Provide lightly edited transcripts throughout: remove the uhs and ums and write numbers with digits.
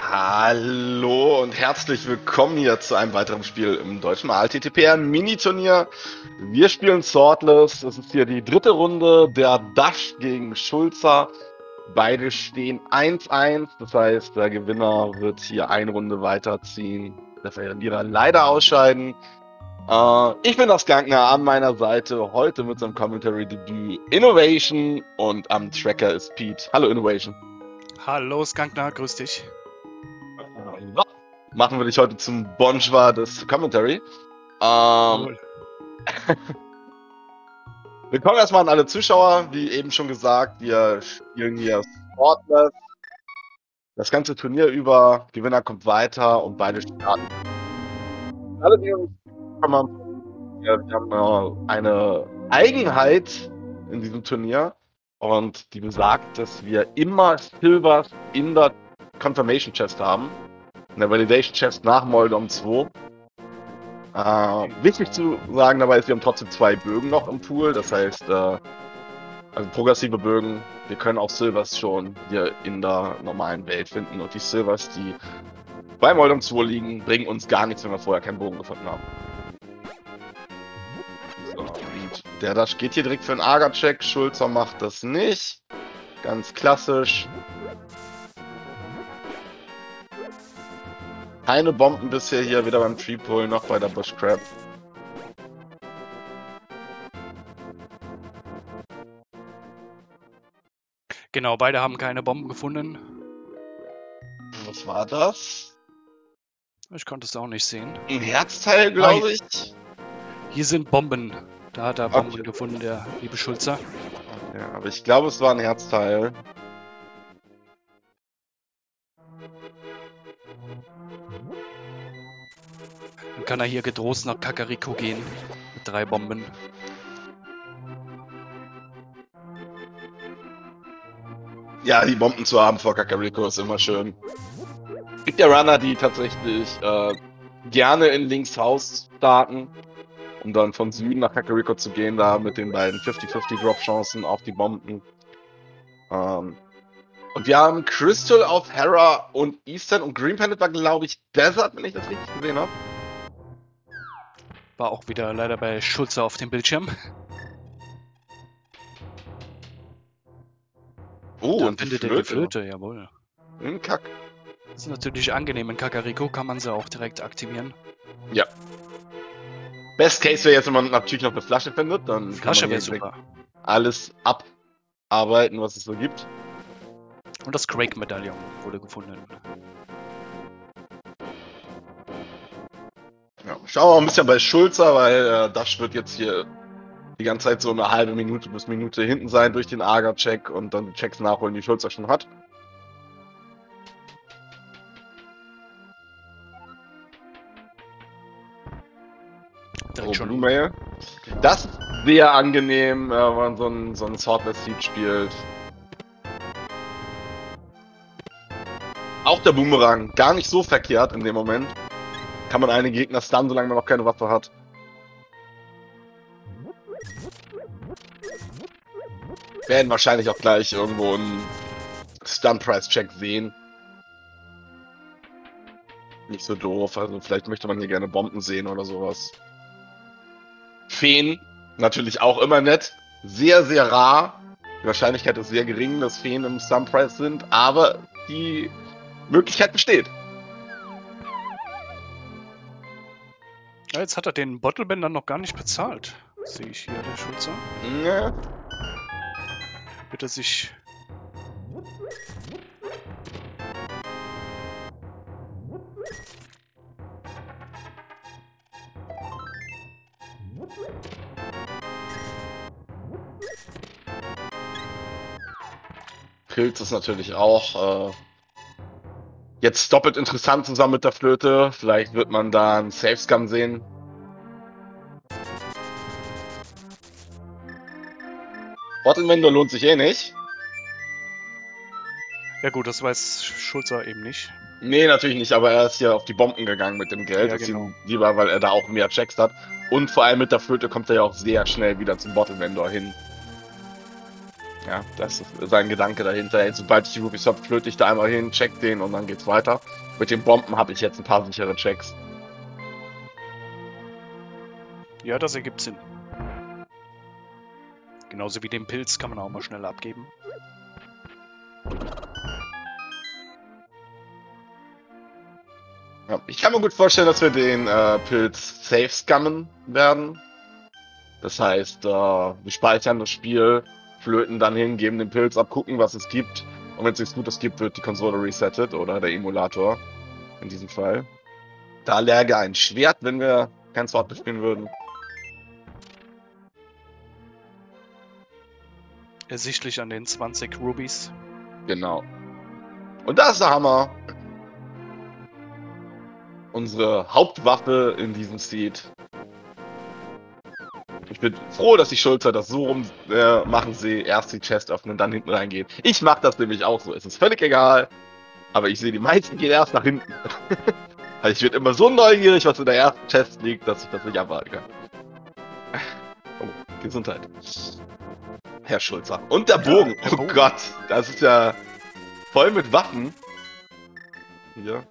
Hallo und herzlich willkommen hier zu einem weiteren Spiel im deutschen ALTTPR Mini-Turnier. Wir spielen Swordless. Es ist hier die dritte Runde der Dash gegen Schulzer. Beide stehen 1-1. Das heißt, der Gewinner wird hier eine Runde weiterziehen. Der Verlierer leider ausscheiden. Ich bin das Gankner an meiner Seite. Heute mit seinem Commentary-Debüt Innovation und am Tracker ist Pete. Hallo Innovation. Hallo Skankner, grüß dich. So, machen wir dich heute zum Bonjour des Commentary. Willkommen erstmal an alle Zuschauer. Wie eben schon gesagt, wir spielen hier Sportless. Das ganze Turnier über, Gewinner kommt weiter und beide starten. Alle, die uns kommen, wir haben eine Eigenheit in diesem Turnier und die besagt, dass wir immer Silvers in der Confirmation Chest haben. In der Validation Chest nach Moldom 2. Wichtig zu sagen dabei ist, wir haben trotzdem 2 Bögen noch im Pool. Das heißt, also progressive Bögen. Wir können auch Silvers schon hier in der normalen Welt finden. Und die Silvers, die bei Moldom 2 liegen, bringen uns gar nichts, wenn wir vorher keinen Bogen gefunden haben. So, und der Dash geht hier direkt für einen Agar-Check. Schulzer macht das nicht. Ganz klassisch. Keine Bomben bisher hier, weder beim Tree Pull noch bei der Bush Crab. Genau, beide haben keine Bomben gefunden. Was war das? Ich konnte es auch nicht sehen. Ein Herzteil, glaube ich. Hier sind Bomben. Da hat er Bomben gefunden, der liebe Schulzer. Ja, aber ich glaube, es war ein Herzteil. Dann kann er hier getrost nach Kakariko gehen. Mit 3 Bomben. Ja, die Bomben zu haben vor Kakariko ist immer schön. Es gibt ja Runner, die tatsächlich gerne in links Haus starten, um dann von Süden nach Kakariko zu gehen, da mit den beiden 50-50 Drop-Chancen auf die Bomben. Und wir haben Crystal auf Hera und Eastern und Green Planet war, glaube ich, Desert, wenn ich das richtig gesehen habe. War auch wieder leider bei Schulzer auf dem Bildschirm. Oh, da und findet er die Flöte, jawohl. Ein Kack. Das ist natürlich angenehm. In Kakariko kann man sie auch direkt aktivieren. Ja. Best Case wäre jetzt, wenn man natürlich noch eine Flasche findet, dann Flasche wäre super. Alles abarbeiten, was es so gibt. Und das Quake-Medaillon wurde gefunden. Ja, schauen wir mal ein bisschen bei Schulzer, weil Dash wird jetzt hier die ganze Zeit so eine halbe Minute bis Minute hinten sein durch den Agar-Check und dann die Checks nachholen, die Schulzer schon hat. Direkt schon. Blue Mail. Genau. Das ist sehr angenehm, wenn man so ein Swordless Seed spielt. Auch der Boomerang, gar nicht so verkehrt in dem Moment. Kann man einen Gegner stunnen, solange man noch keine Waffe hat. Wir werden wahrscheinlich auch gleich irgendwo einen Stun-Price-Check sehen. Nicht so doof, also vielleicht möchte man hier gerne Bomben sehen oder sowas. Feen, natürlich auch immer nett. Sehr, sehr rar. Die Wahrscheinlichkeit ist sehr gering, dass Feen im Stun-Price sind, aber die Möglichkeit besteht. Ja, jetzt hat er den Bottlebender noch gar nicht bezahlt. Sehe ich hier, der Schulzer. Ja. Wird er sich... Pilz ist natürlich auch jetzt doppelt interessant zusammen mit der Flöte. Vielleicht wird man da einen Safe-Scum sehen. Bottle-Vendor lohnt sich eh nicht. Ja gut, das weiß Schulzer eben nicht. Nee, natürlich nicht, aber er ist ja auf die Bomben gegangen mit dem Geld. Ja, das genau. ist ihm lieber, weil er da auch mehr Checks hat. Und vor allem mit der Flöte kommt er ja auch sehr schnell wieder zum Bottle-Vendor hin. Ja, das ist sein Gedanke dahinter. Jetzt, sobald ich die Rubies habe, flöte ich da einmal hin, check den und dann geht's weiter. Mit den Bomben habe ich jetzt ein paar sichere Checks. Ja, das ergibt Sinn. Genauso wie den Pilz kann man auch mal schnell abgeben. Ja, ich kann mir gut vorstellen, dass wir den Pilz safe scammen werden. Das heißt, wir speichern das Spiel, flöten dann hin, geben den Pilz ab, gucken, was es gibt. Und wenn es nichts Gutes gibt, wird die Konsole resettet oder der Emulator. In diesem Fall. Da läge ein Schwert, wenn wir kein Sword bespielen würden. Ersichtlich an den 20 Rubies. Genau. Und da ist der Hammer. Unsere Hauptwaffe in diesem Seed. Ich bin froh, dass die Schulter das so rum machen sehe. Erst die Chest öffnen, dann hinten reingehen. Ich mache das nämlich auch so. Es ist völlig egal. Aber ich sehe, die meisten gehen erst nach hinten. Also ich werde immer so neugierig, was in der ersten Chest liegt, dass ich das nicht abwarten kann. Oh, Gesundheit. Herr Schulzer. Und der Bogen. Der Oh Bogen. Gott, das ist ja voll mit Waffen. Hier.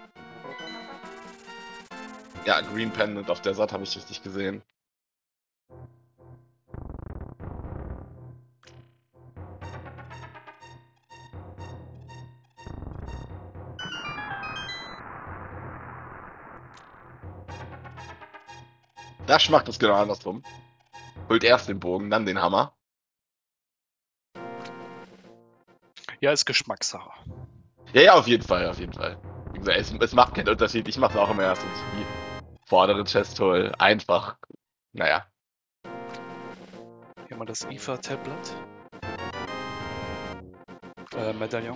Ja, Green Pendant auf der Seite habe ich richtig gesehen. Dash macht es genau andersrum. Holt erst den Bogen, dann den Hammer. Ja, ist Geschmackssache. Ja, auf jeden Fall, auf jeden Fall. Wie gesagt, es macht keinen Unterschied. Ich mache es auch immer erst, wenn ich die vordere Chest hole. Einfach. Naja. Hier mal das IFA-Tablet. Medaillon.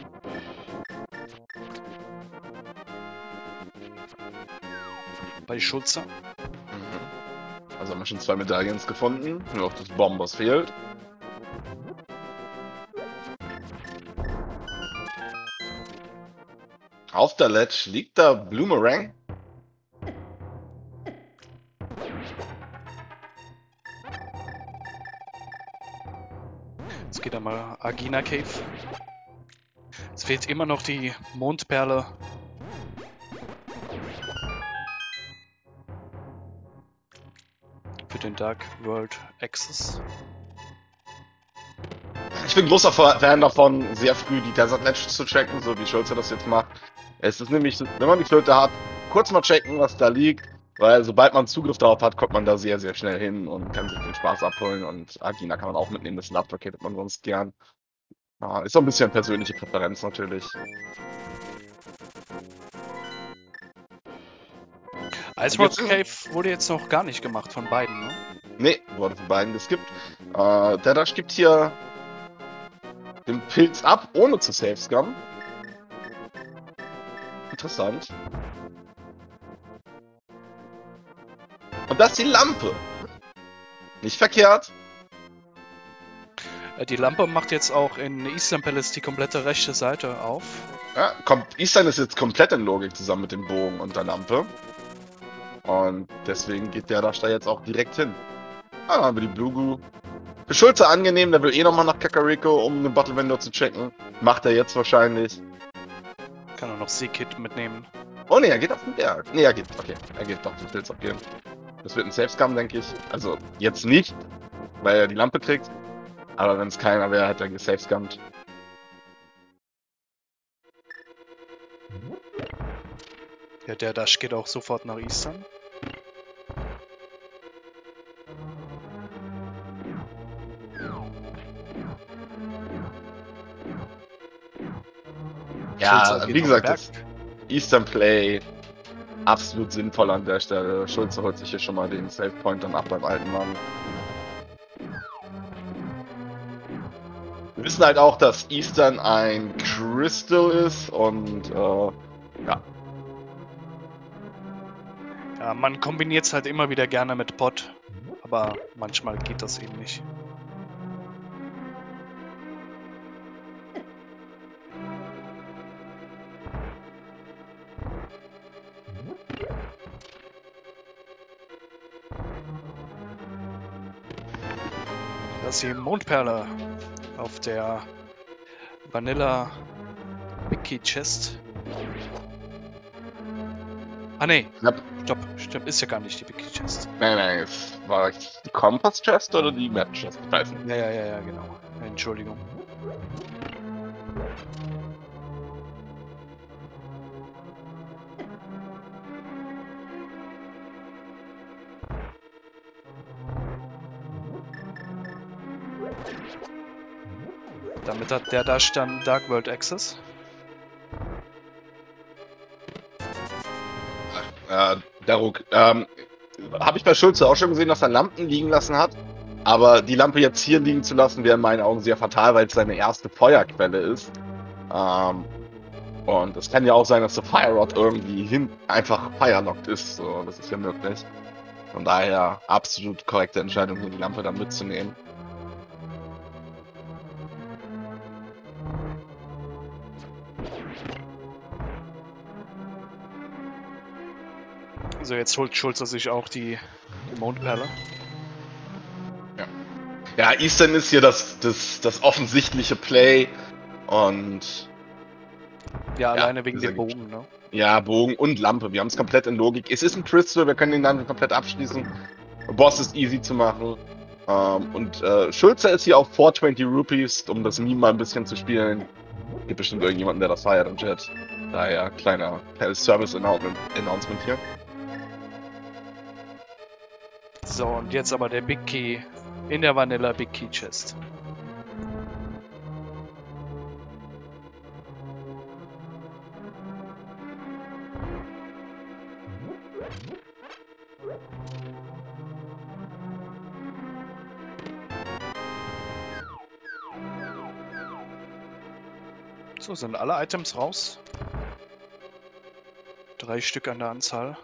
Bei Schulzer. Also haben wir schon 2 Medaillen gefunden. Nur noch das Bombers fehlt. Auf der Ledge liegt der Bloomerang. Jetzt geht einmal Agina Cave. Es fehlt immer noch die Mondperle. Für den Dark World Access. Ich bin großer Fan davon, sehr früh die Desert Ledge zu checken, so wie Schulze das jetzt macht. Es ist nämlich, wenn man die Flöte hat, kurz mal checken, was da liegt, weil sobald man Zugriff darauf hat, kommt man da sehr, sehr schnell hin und kann sich den Spaß abholen. Und Agina kann man auch mitnehmen, das Love-Paket hat man sonst gern. Ja, ist so ein bisschen persönliche Präferenz natürlich. Ice Rock Cave wurde jetzt noch gar nicht gemacht von beiden, ne? Nee, wurde von beiden geskippt. Der Dash gibt hier den Pilz ab, ohne zu safe-scammen. Interessant. Und das ist die Lampe. Nicht verkehrt. Die Lampe macht jetzt auch in Eastern Palace die komplette rechte Seite auf. Ja, Eastern ist jetzt komplett in Logik zusammen mit dem Bogen und der Lampe. Und deswegen geht der Dash da jetzt auch direkt hin. Ah, dann haben wir die Blue Goo. Für Schulze angenehm, der will eh nochmal nach Kakariko, um den Bottle Window zu checken. Macht er jetzt wahrscheinlich. Kann er noch Seekit mitnehmen. Oh ne, er geht auf den Berg. Ne, er geht doch den Pilz abgeben. Das wird ein Safe-Scam, denke ich. Also, jetzt nicht, weil er die Lampe kriegt. Aber wenn es keiner wäre, hätte er gesafescammt. Ja, der Dash geht auch sofort nach Eastern. Ja, Schulze geht wie auf gesagt, den das Eastern Play absolut sinnvoll an der Stelle. Schulze holt sich hier schon mal den Save-Point dann ab beim alten Mann. Wir wissen halt auch, dass Eastern ein Crystal ist und ja. Ja, man kombiniert es halt immer wieder gerne mit Pot, aber manchmal geht das eben nicht. Das ist die Mondperle. auf der Vanilla Big Key Chest. Ah ne, Knapp. stopp, stimmt, ist ja gar nicht die Big Key Chest. Nein, es war die Compass Chest oder die Map Chest? Ich weiß nicht. Ja, genau. Entschuldigung. Damit hat der Dash dann Dark World Access. Daruk, habe ich bei Schulze auch schon gesehen, dass er Lampen liegen lassen hat. Aber die Lampe jetzt hier liegen zu lassen, wäre in meinen Augen sehr fatal, weil es seine erste Feuerquelle ist. Und es kann ja auch sein, dass der Fire Rod irgendwie einfach firelocked ist. So, das ist ja möglich. Von daher absolut korrekte Entscheidung, hier die Lampe dann mitzunehmen. Also jetzt holt Schulze sich auch die Mondperle. Ja, Eastern ist hier das offensichtliche Play. Und Ja, alleine wegen sehr dem gut. Bogen, ne? Ja, Bogen und Lampe. Wir haben es komplett in Logik. Es ist ein Crystal, wir können den dann komplett abschließen. Boss ist easy zu machen. Und Schulze ist hier auf 420 Rupees, um das Meme mal ein bisschen zu spielen. Gibt bestimmt irgendjemanden, der das feiert im Chat. Daher kleiner Service-Announcement hier. So, und jetzt aber der Big Key in der Vanilla Big Key Chest. So, sind alle Items raus. 3 Stück an der Anzahl.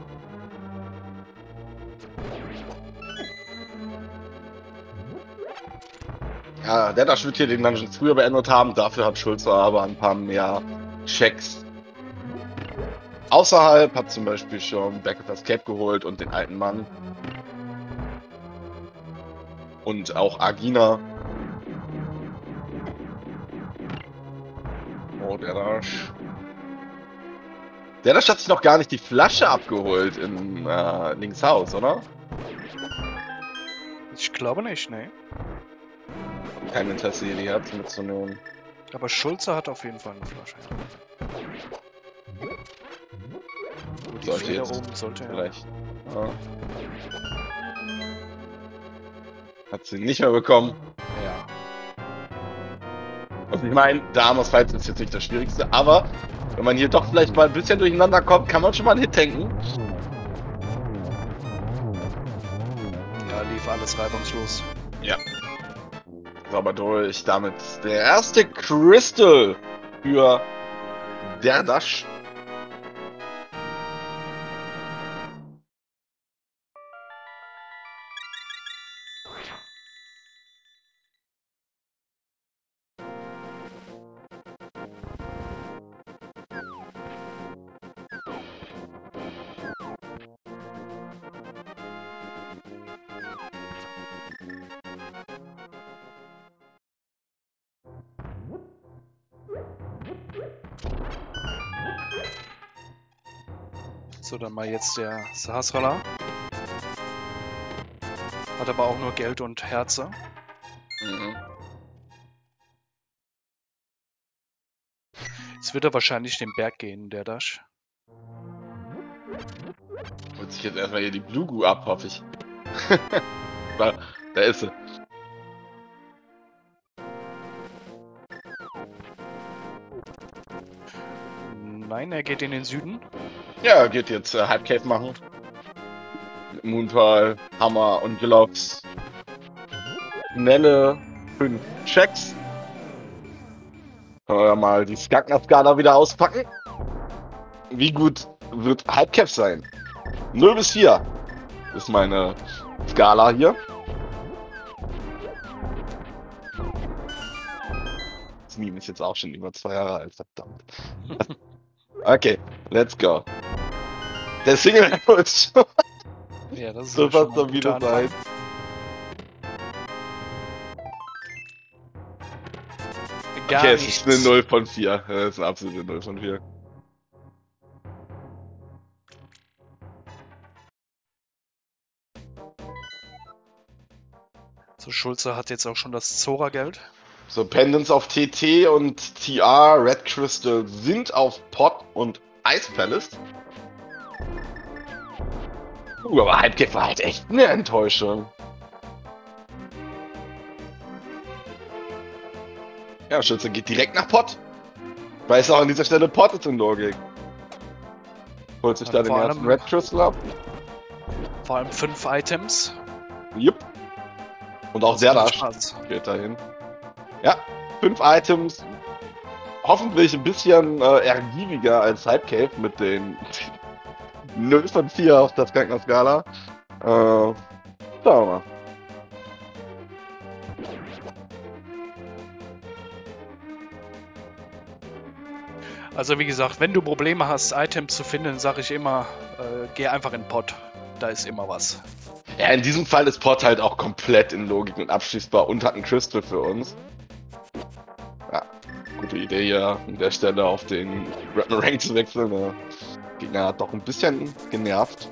Ja, der Dash wird hier den Dungeon früher beendet haben. Dafür hat Schulze aber ein paar mehr Checks außerhalb. Hat zum Beispiel schon Back of Escape geholt und den alten Mann. Und auch Agina. Oh, der Dash. Der Dash hat sich noch gar nicht die Flasche abgeholt in Links Haus, oder? Ich glaube nicht, ne. Kein Interesse, die Herz mitzunehmen. Aber Schulze hat auf jeden Fall eine Flasche. Oh, die Sollte Feder jetzt oben sollte ja. vielleicht. Ja. Hat sie nicht mehr bekommen. Ja. Also ich meine, Damos Fight ist jetzt nicht das Schwierigste, aber wenn man hier doch vielleicht mal ein bisschen durcheinander kommt, kann man schon mal einen Hit tanken. Ja, lief alles reibungslos. Ja. Sauber durch. Damit der erste Crystal für der Dash. So, dann mal jetzt der Sahasrara. Hat aber auch nur Geld und Herze. Mhm. Jetzt wird er wahrscheinlich den Berg gehen, der Dash. Holt sich jetzt erstmal hier die Blugu ab, hoffe ich. Da ist sie. Nein, er geht in den Süden. Ja, geht jetzt Hype Cave machen. Mit Moonfall, Hammer und Gloves. Schnelle 5 Checks. Können wir mal die Skagner-Skala wieder auspacken. Wie gut wird Hype Cave sein? 0 bis 4 ist meine Skala hier. Das Meme ist jetzt auch schon über 2 Jahre alt, verdammt. Okay, let's go. Der Single ist schon Ja, das ist so ja schon was mal ein da wieder guter sein. Anfang. Gar Okay, es nichts. ist eine 0 von 4. Es ist eine absolute 0 von 4. So, Schulze hat jetzt auch schon das Zora-Geld. So, Pendants auf TT und TR, Red Crystal sind auf Pot und Ice Palace. Aber Hypecave war halt echt eine Enttäuschung. Ja, Schütze geht direkt nach Pot. Weiß auch an dieser Stelle, Pot ist in Logik. Holt sich Ja, da den vor ersten allem- Red Crystal ab. Vor allem 5 Items. Jupp. Und auch Das der macht da Spaß. geht dahin. Ja, 5 Items. Hoffentlich ein bisschen ergiebiger als Hypecave mit den 0 von 4 auf der Skala. Schauen wir mal. Also wie gesagt, wenn du Probleme hast, Items zu finden, sage ich immer, geh einfach in den Pot. Da ist immer was. Ja, in diesem Fall ist Pot halt auch komplett in Logik und abschließbar und hat einen Crystal für uns. Ja, gute Idee hier an der Stelle auf den Rank zu wechseln. Der Gegner hat doch ein bisschen genervt.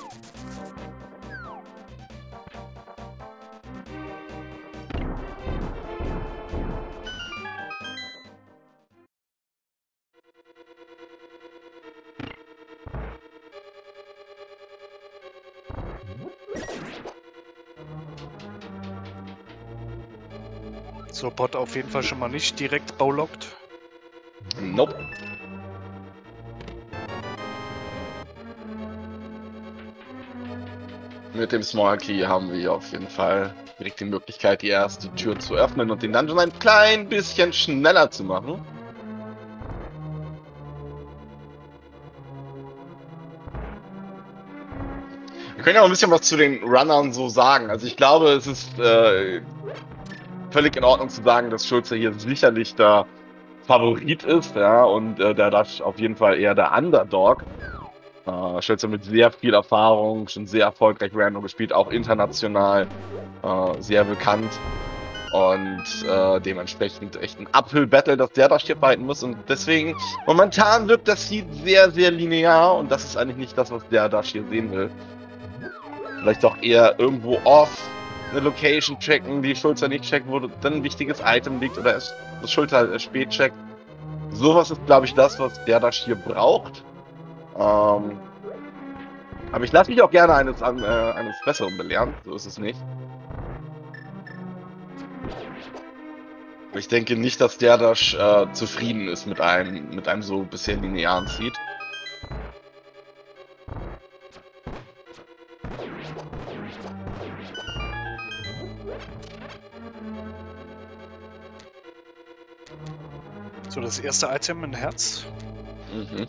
So, Pot auf jeden Fall schon mal nicht direkt baulockt. Nope. Mit dem Small Key haben wir auf jeden Fall direkt die Möglichkeit, die erste Tür zu öffnen und den Dungeon ein klein bisschen schneller zu machen. Wir können ja auch ein bisschen was zu den Runnern so sagen. Also ich glaube, es ist völlig in Ordnung zu sagen, dass Schulze hier sicherlich der Favorit ist, ja, und der Dash auf jeden Fall eher der Underdog. Schulze mit sehr viel Erfahrung, schon sehr erfolgreich Random gespielt, auch international sehr bekannt. Und dementsprechend echt ein Uphill-Battle, das der Dash hier fighten muss. Und deswegen, momentan wirkt das Seed sehr, sehr linear und das ist eigentlich nicht das, was der Dash hier sehen will. Vielleicht doch eher irgendwo off eine Location checken, die Schulze nicht checkt, wo dann ein wichtiges Item liegt oder das Schulze halt erst spät checkt. Sowas ist, glaube ich, das, was der Dash hier braucht. Aber ich lasse mich auch gerne eines Besseren belehren, so ist es nicht. Ich denke nicht, dass der Dash zufrieden ist mit einem so bisher linearen Seed. So, das erste Item, ein Herz. Mhm.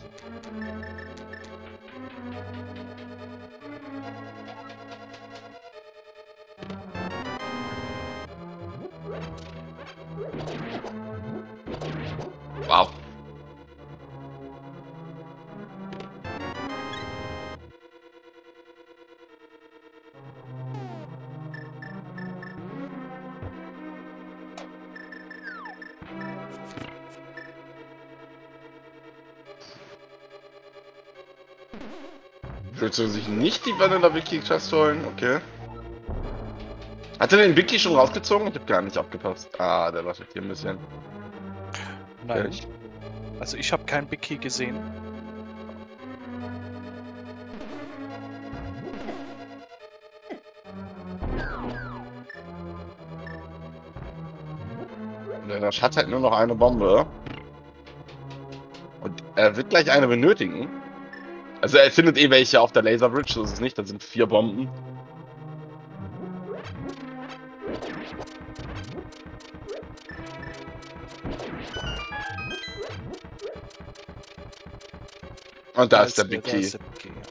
Wow. Willst du sich nicht die Vanilla Wiki Chest holen? Okay. Hat er den Wiki schon rausgezogen? Ich hab gar nicht aufgepasst. Ah, der wartet hier ein bisschen. Nein. Okay. Also ich habe kein Big Key gesehen. Der Dash hat halt nur noch eine Bombe. Und er wird gleich eine benötigen. Also er findet eh welche auf der Laser Bridge, so ist es nicht. Da sind 4 Bomben. Und da ist der Big Da Key. ist der Big Key, ja.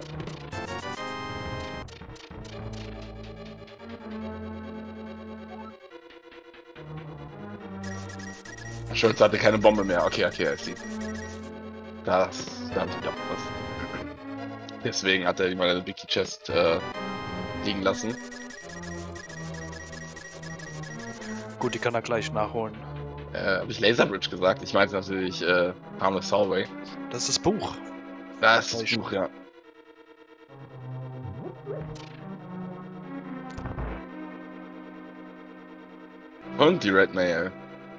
Schulz hatte keine Bombe mehr. Okay, I see. Da habe ich nicht aufgepasst. Deswegen hat er mal eine Big Key Chest liegen lassen. Gut, die kann er gleich nachholen. Habe ich Laserbridge gesagt? Ich meine natürlich Harmless Hallway. Das ist das Buch. Das ist das Buch, ja. Und die Red Mail.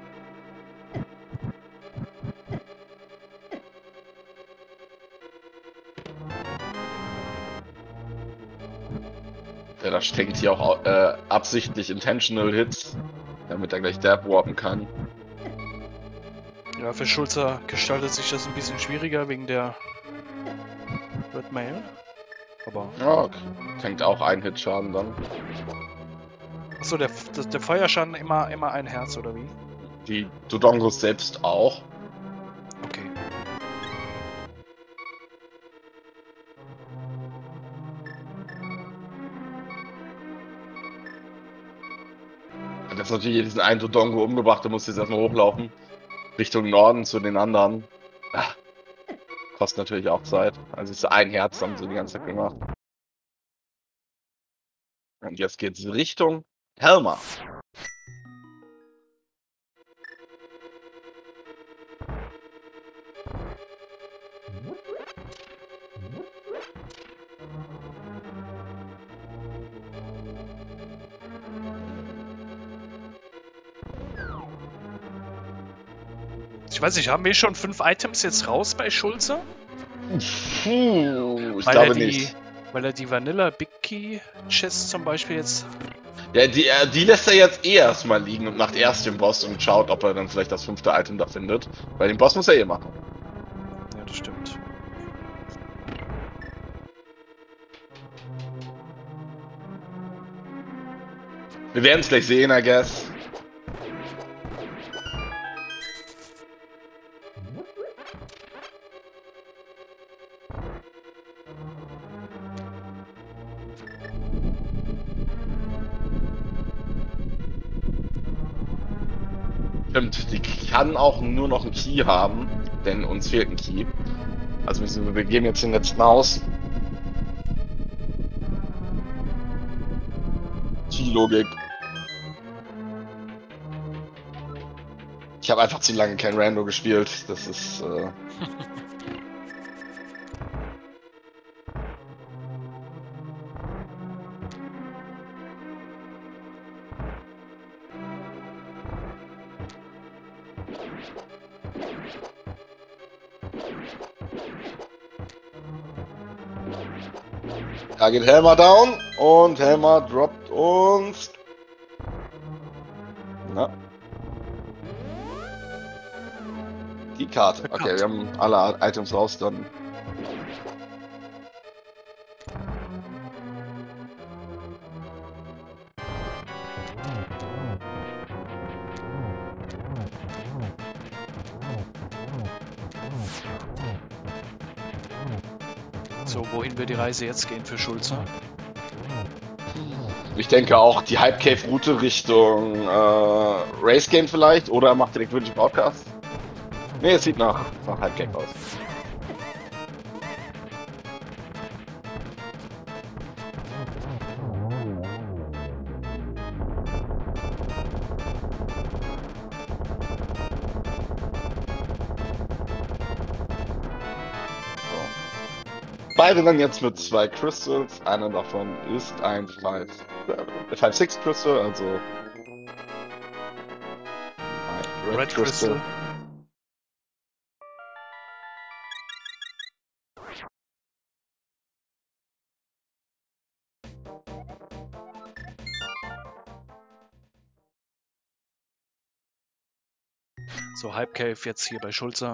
Ja, da steckt hier auch absichtlich Intentional Hits, damit er gleich Dab warpen kann. Ja, für Schulzer gestaltet sich das ein bisschen schwieriger wegen der Red Mail. Aber. Ja, okay. Fängt auch ein Hitschaden dann. Achso, der Feuerschaden immer ein Herz, oder wie? Die Dodongos selbst auch. Okay. Hat jetzt natürlich diesen einen Dodongo umgebracht, der muss jetzt erstmal hochlaufen. Richtung Norden zu den anderen. Ach, kostet natürlich auch Zeit. Also ist ein Herz, haben sie die ganze Zeit gemacht. Und jetzt geht's Richtung Helma. Ich weiß nicht, haben wir schon 5 Items jetzt raus bei Schulze? Puh, ich glaube nicht. Weil er die Vanilla Big Key Chest zum Beispiel jetzt. Ja, die lässt er jetzt eh erstmal liegen und macht erst den Boss und schaut, ob er dann vielleicht das 5. Item da findet. Weil den Boss muss er eh machen. Ja, das stimmt. Wir werden es gleich sehen, I guess. Stimmt, die kann auch nur noch einen Key haben, denn uns fehlt ein Key. Also wir geben jetzt den letzten aus. Key-Logik. Ich habe einfach zu lange kein Rando gespielt. Das ist. Da geht Helma down und Helma droppt uns. Na. Die Karte. Okay, wir haben alle Items raus dann. So, wohin wird die Reise jetzt gehen für Schulze? Ich denke auch die Hype Cave Route Richtung Race Game vielleicht oder er macht direkt Virgin Broadcast. Ne, es sieht nach Hype Cave aus. Beide dann jetzt mit 2 Crystals. Einer davon ist ein 5-6 Crystal, also ein Red Crystal. So, Hype Cave jetzt hier bei Schulze.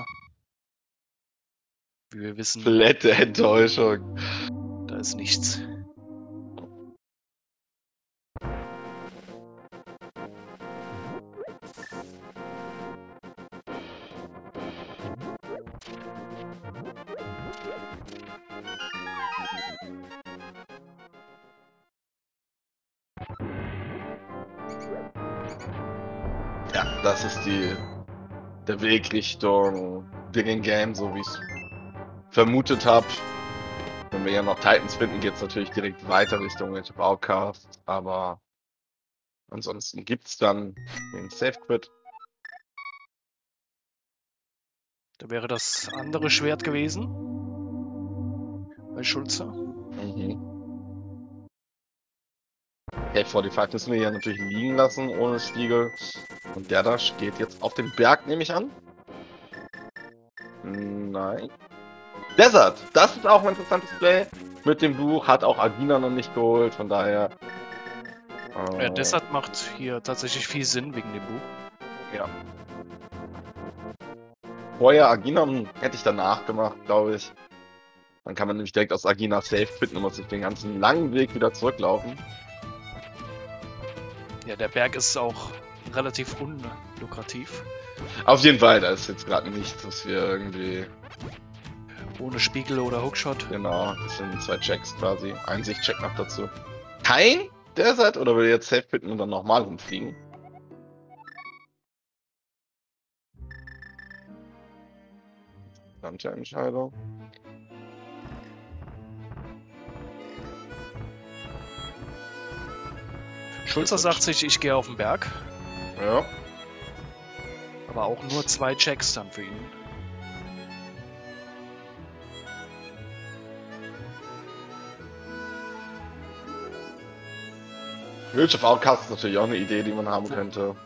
Wie wir wissen, Komplette Enttäuschung. da ist nichts. Ja, das ist der Weg Richtung Digging Game, so wie ich es vermutet habe. Wenn wir ja noch Titans finden, geht es natürlich direkt weiter Richtung Age of Outcast, aber ansonsten gibt es dann den Safe Quit. Da wäre das andere Schwert gewesen. Bei Schulze. Mhm. Okay, 45 müssen wir hier natürlich liegen lassen, ohne Spiegel. Und der da steht jetzt auf dem Berg, nehme ich an. Nein. Desert! Das ist auch ein interessantes Play. Mit dem Buch hat auch Agina noch nicht geholt, von daher. Desert macht hier tatsächlich viel Sinn wegen dem Buch. Ja. Vorher Agina hätte ich danach gemacht, glaube ich. Dann kann man nämlich direkt aus Agina safe finden und muss sich den ganzen langen Weg wieder zurücklaufen. Ja, der Berg ist auch relativ unlukrativ. Auf jeden Fall, da ist jetzt gerade nichts, was wir irgendwie. Ohne Spiegel oder Hookshot. Genau, das sind 2 Checks quasi. Einsicht-Check noch dazu. Kein Desert oder will jetzt safe finden und dann nochmal rumfliegen? Manche Entscheidung. Schulzer sagt sich, ich gehe auf den Berg. Ja. Aber auch nur 2 Checks dann für ihn. Village of Outcasts ist natürlich auch eine Idee, die man haben könnte.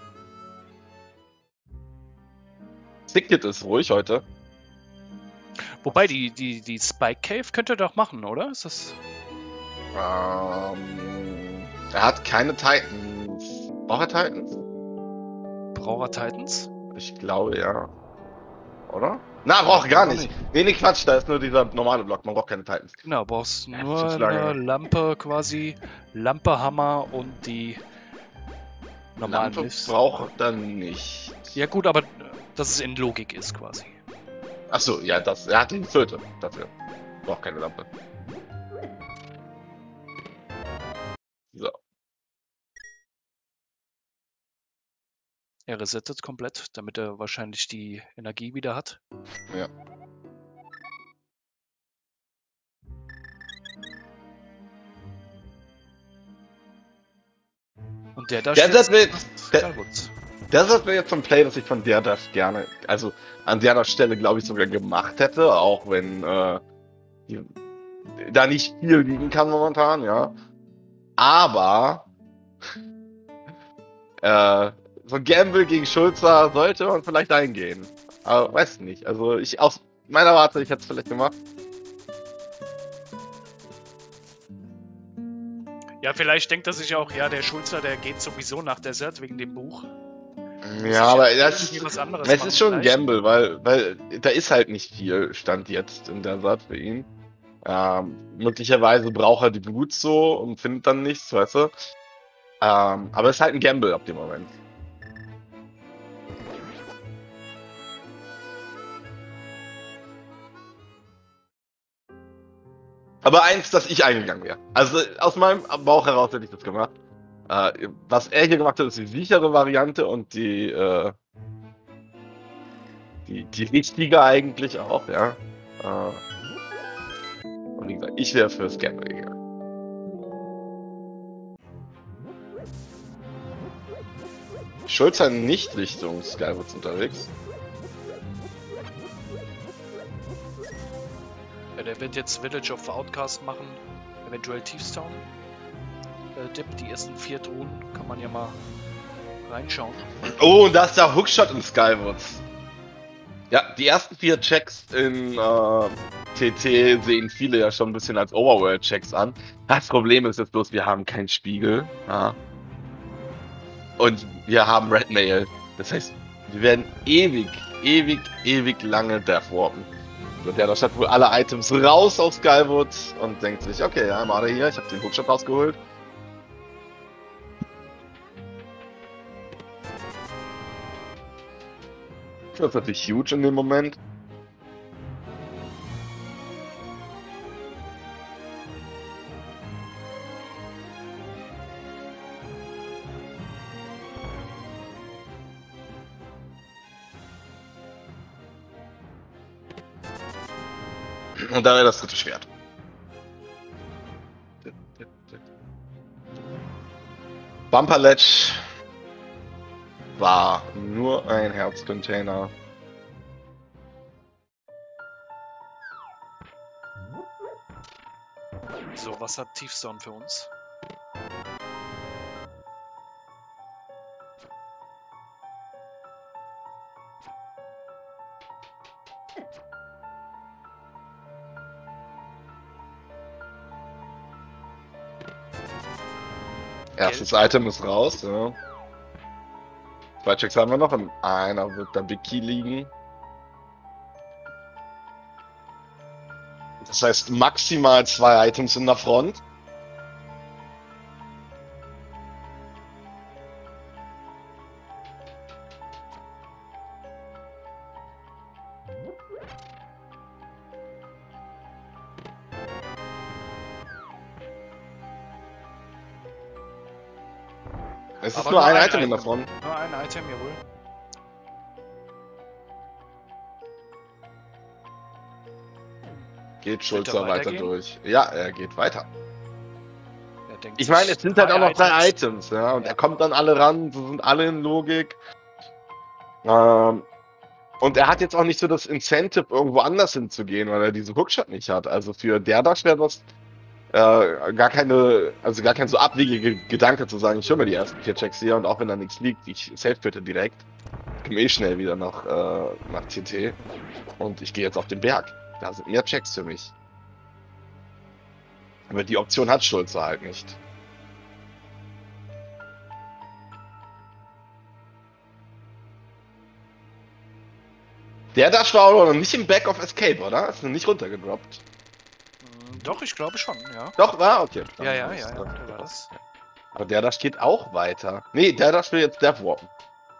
Ticket ist ruhig heute. Wobei, die Spike Cave könnt ihr doch machen, oder? Ist das... Er hat keine Titans. Braucht er Titans? Braucht er Titans? Ich glaube ja. Oder? Na, braucht er gar nicht. Nee, nee, Quatsch, da ist nur dieser normale Block. Man braucht keine Titans. Genau, brauchst Ja, nur viel zu lange. eine Lampe quasi. Lampe, Hammer und die normalen Lampe Lifts. braucht er nicht. Ja gut, aber dass es in Logik ist quasi. Achso, ja, er hat die vierte dafür. Braucht keine Lampe. So. Er resettet komplett, damit er wahrscheinlich die Energie wieder hat. Ja. Und der da Desert will, Skywoods. Desert wäre jetzt so ein Play, das ich von der Dash gerne, also an der Stelle glaube ich sogar gemacht hätte, auch wenn da nicht viel liegen kann momentan, ja. Aber so ein Gamble gegen Schulzer sollte man vielleicht eingehen. Aber weiß nicht. Also ich aus meiner Warte, ich hätte es vielleicht gemacht. Ja, vielleicht denkt er sich auch, ja, der Schulzer, der geht sowieso nach Desert wegen dem Buch. Ja, aber das Irgendwie was anderes es machen ist schon ein vielleicht. Gamble, weil da ist halt nicht viel Stand jetzt in der Saat für ihn. Möglicherweise braucht er die Blut so und findet dann nichts, weißt du? Aber es ist halt ein Gamble ab dem Moment. Aber eins, dass ich eingegangen wäre. Also aus meinem Bauch heraus hätte ich das gemacht. Was er hier gemacht hat, ist die sichere Variante und die richtige eigentlich auch, ja. Und wie gesagt, ich wäre fürs Gamble gegangen. Schulzer nicht Richtung Skywoods unterwegs. Ja, der wird jetzt Village of Outcast machen, eventuell Thiefstown. Dip, die ersten 4 Truhen, kann man ja mal reinschauen. Oh, und da ist der Hookshot in Skywoods. Ja, die ersten 4 Checks in TT sehen viele ja schon ein bisschen als Overworld-Checks an. Das Problem ist jetzt bloß, wir haben keinen Spiegel. Ja. Und wir haben Red Mail. Das heißt, wir werden ewig lange Death warpen. Und der statt wohl alle Items raus auf Skywoods und denkt sich, okay, ja, mal hier, ich habe den Hookshot rausgeholt. Das ist natürlich huge in dem Moment. Und da wäre das dritte Schwert. Bumper Ledge war nur ein Herzcontainer. So, was hat Tiefstone für uns? Erstes Item ist raus, ja. 2 Checks haben wir noch und einer wird der Big Key liegen. Das heißt maximal 2 Items in der Front. Es ist Aber nur nur ein ein Item in der Item. Front. Nur ein Item, jawohl. Geht Wird Schulzer er weiter weitergehen? durch. Ja, er geht weiter. Er denkt Ich meine, sich, es sind halt auch noch 3 Items. Items, ja. Und Ja. er kommt dann alle ran, sie sind alle in Logik. Und er hat jetzt auch nicht so das Incentive, irgendwo anders hinzugehen, weil er diesen Hookshot nicht hat. Also für Derdash wäre das gar kein so abwegiger Gedanke zu sagen, ich höre mir die ersten 4 Checks hier und auch wenn da nichts liegt, ich safe bitte direkt. Ich komme eh schnell wieder nach CT und ich gehe jetzt auf den Berg. Da sind mehr Checks für mich. Aber die Option hat Schulze halt nicht. Der Dash war aber noch nicht im Back of Escape, oder? Ist noch nicht runtergedroppt. Doch, ich glaube schon, ja. Doch, war okay. Dann Ja, ist da war das. Aber der Dash geht auch weiter. Nee, der Dash will jetzt Death Warpen.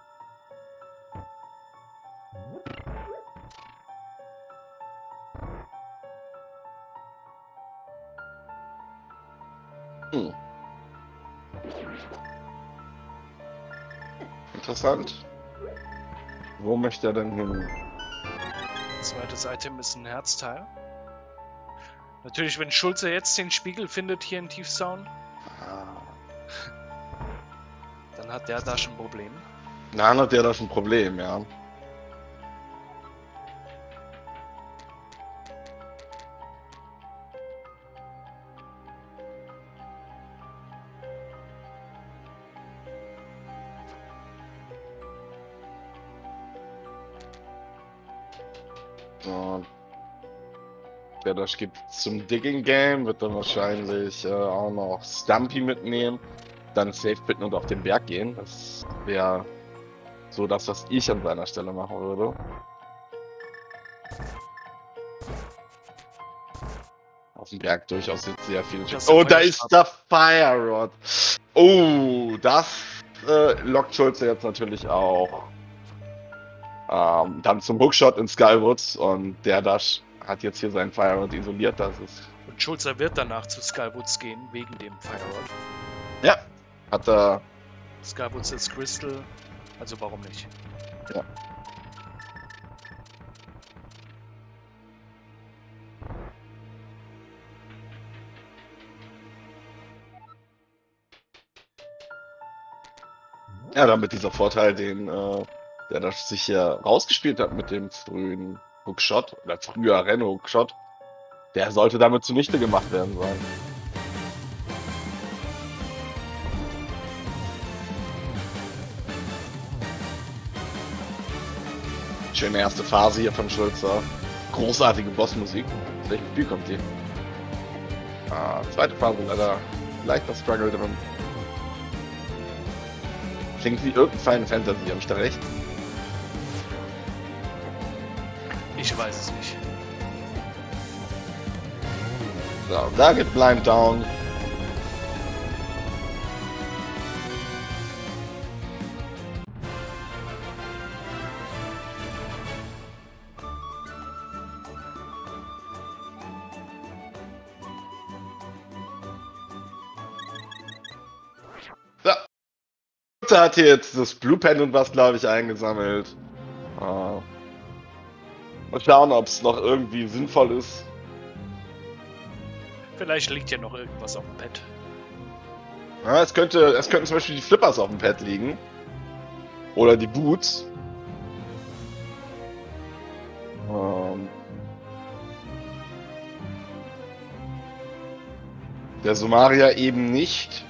Hm. Interessant. Wo möchte er denn hin? Zweites Item ist ein Herzteil. Natürlich, wenn Schulze jetzt den Spiegel findet hier in Tiefstone, dann hat der da schon ein Problem. Dann hat der Dash ein Problem, ja. So. Der Dash geht zum Digging Game, wird dann wahrscheinlich auch noch Stumpy mitnehmen. Dann safe bitten und auf den Berg gehen. Das wäre so das, was ich an seiner Stelle machen würde. Auf dem Berg durchaus jetzt sehr viele Checks. Oh, da ist der Fire Rod. Oh, das lockt Schulze jetzt natürlich auch dann zum Hookshot in Skywoods und der Dash hat jetzt hier seinen Fire Rod isoliert. Das ist. Und Schulze wird danach zu Skywoods gehen, wegen dem Fire Rod. Ja, hat er. Skywoods ist Crystal, also warum nicht? Ja. Ja, damit dieser Vorteil, den der das sich ja rausgespielt hat mit dem frühen Hookshot, oder früher Renno-Hookshot, der sollte damit zunichte gemacht werden sein. Schöne erste Phase hier von Schulzer. Großartige Bossmusik. Aus welchem Spiel kommt die? Zweite Phase leider leichter Struggle drin. Klingt wie irgendein Final Fantasy, hab ich da recht? Ich weiß es nicht. So, da geht Blind Down. So. Hat hier jetzt das Blue Pen und was, glaube ich, eingesammelt. Mal schauen, ob es noch irgendwie sinnvoll ist. Vielleicht liegt ja noch irgendwas auf dem Pad. Ja, es könnten zum Beispiel die Flippers auf dem Pad liegen. Oder die Boots. Der Somaria eben nicht.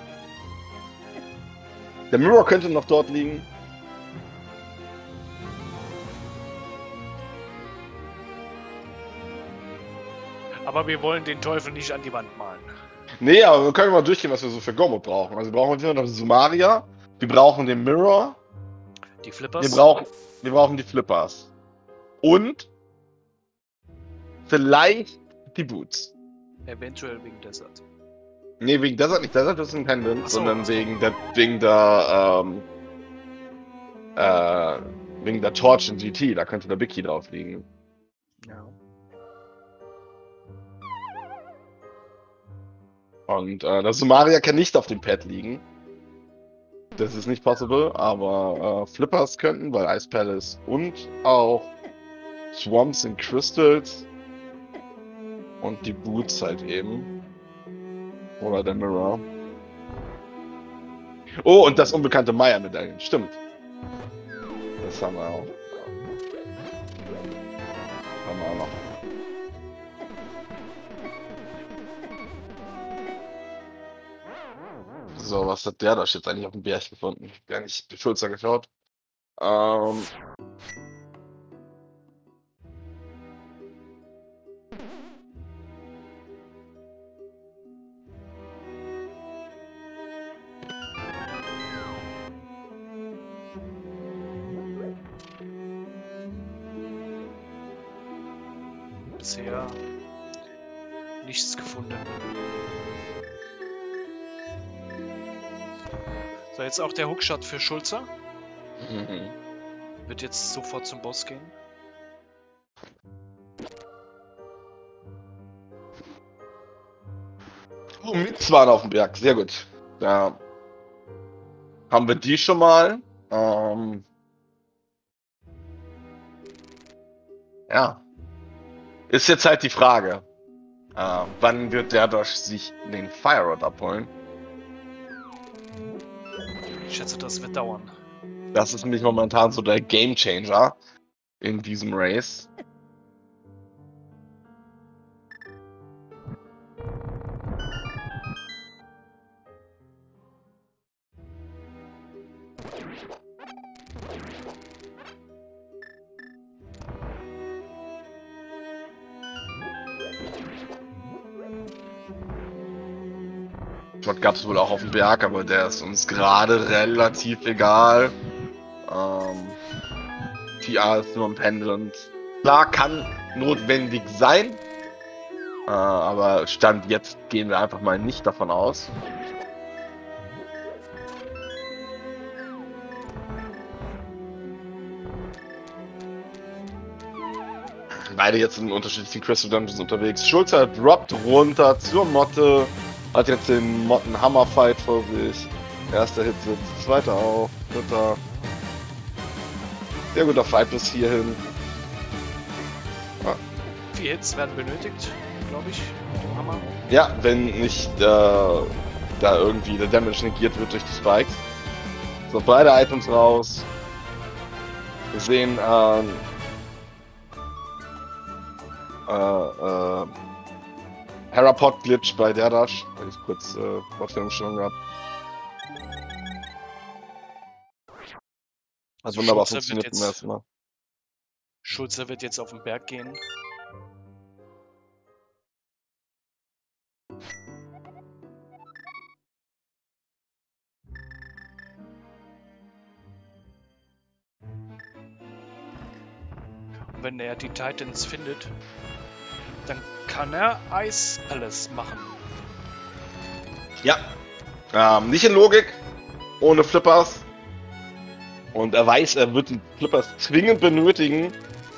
Der Mirror könnte noch dort liegen. Aber wir wollen den Teufel nicht an die Wand malen. Nee, aber wir können mal durchgehen, was wir so für Gommo brauchen. Also wir brauchen auf jeden Fall noch den Somaria. Wir brauchen den Mirror. Die Flippers? Wir brauchen die Flippers. Und vielleicht die Boots. Eventuell wegen Desert. Nee, wegen Desert nicht. Desert ist ein Pendant, Ach so, sondern ach so. wegen der Torch in GT. Da könnte der Big Key drauf liegen. Ja. Und das Somaria kann nicht auf dem Pad liegen. Das ist nicht possible, aber Flippers könnten, weil Ice Palace und auch Swamps and Crystals und die Boots halt eben. Oder der Mirror. Oh, und das unbekannte Maya-Medaillen, stimmt. Das haben wir auch. Haben wir auch noch. So, was hat der da jetzt eigentlich auf dem Berg gefunden? Gar nicht die Schulter geschaut. Bisher nichts gefunden. So, jetzt auch der Hookshot für Schulzer. Mhm. Wird jetzt sofort zum Boss gehen. Oh, Mits waren auf dem Berg, sehr gut. Da haben wir die schon mal. Ja. Ist jetzt halt die Frage, wann wird der Dosh sich den Fire Rod abholen? Ich schätze, das wird dauern. Das ist nämlich momentan so der Game Changer in diesem Race. Shot gab es wohl auch auf dem Berg, aber der ist uns gerade relativ egal. TA ist nur ein Pendant. Klar, kann notwendig sein, aber Stand jetzt gehen wir einfach mal nicht davon aus. Beide jetzt in unterschiedlichen Crystal Dungeons unterwegs. Schulzer droppt runter zur Motte. Hat jetzt den Motten-Hammer-Fight vor sich. Erster Hit sitzt, zweiter auch, dritter. Sehr guter Fight bis hierhin. 4 Hits werden benötigt, glaube ich, mit dem Hammer. Ja, wenn nicht da irgendwie der Damage negiert wird durch die Spikes. So, beide Items raus. Wir sehen Harapod Glitch bei der Dash, weil ich kurz Vorstellungsstellung gehabt. Hat wunderbar funktioniert beim ersten Mal. Schulze wird jetzt auf den Berg gehen. Und wenn er die Titans findet, dann kann er Ice Palace machen. Ja. Nicht in Logik, ohne Flippers. Und er weiß, er wird den Flippers zwingend benötigen.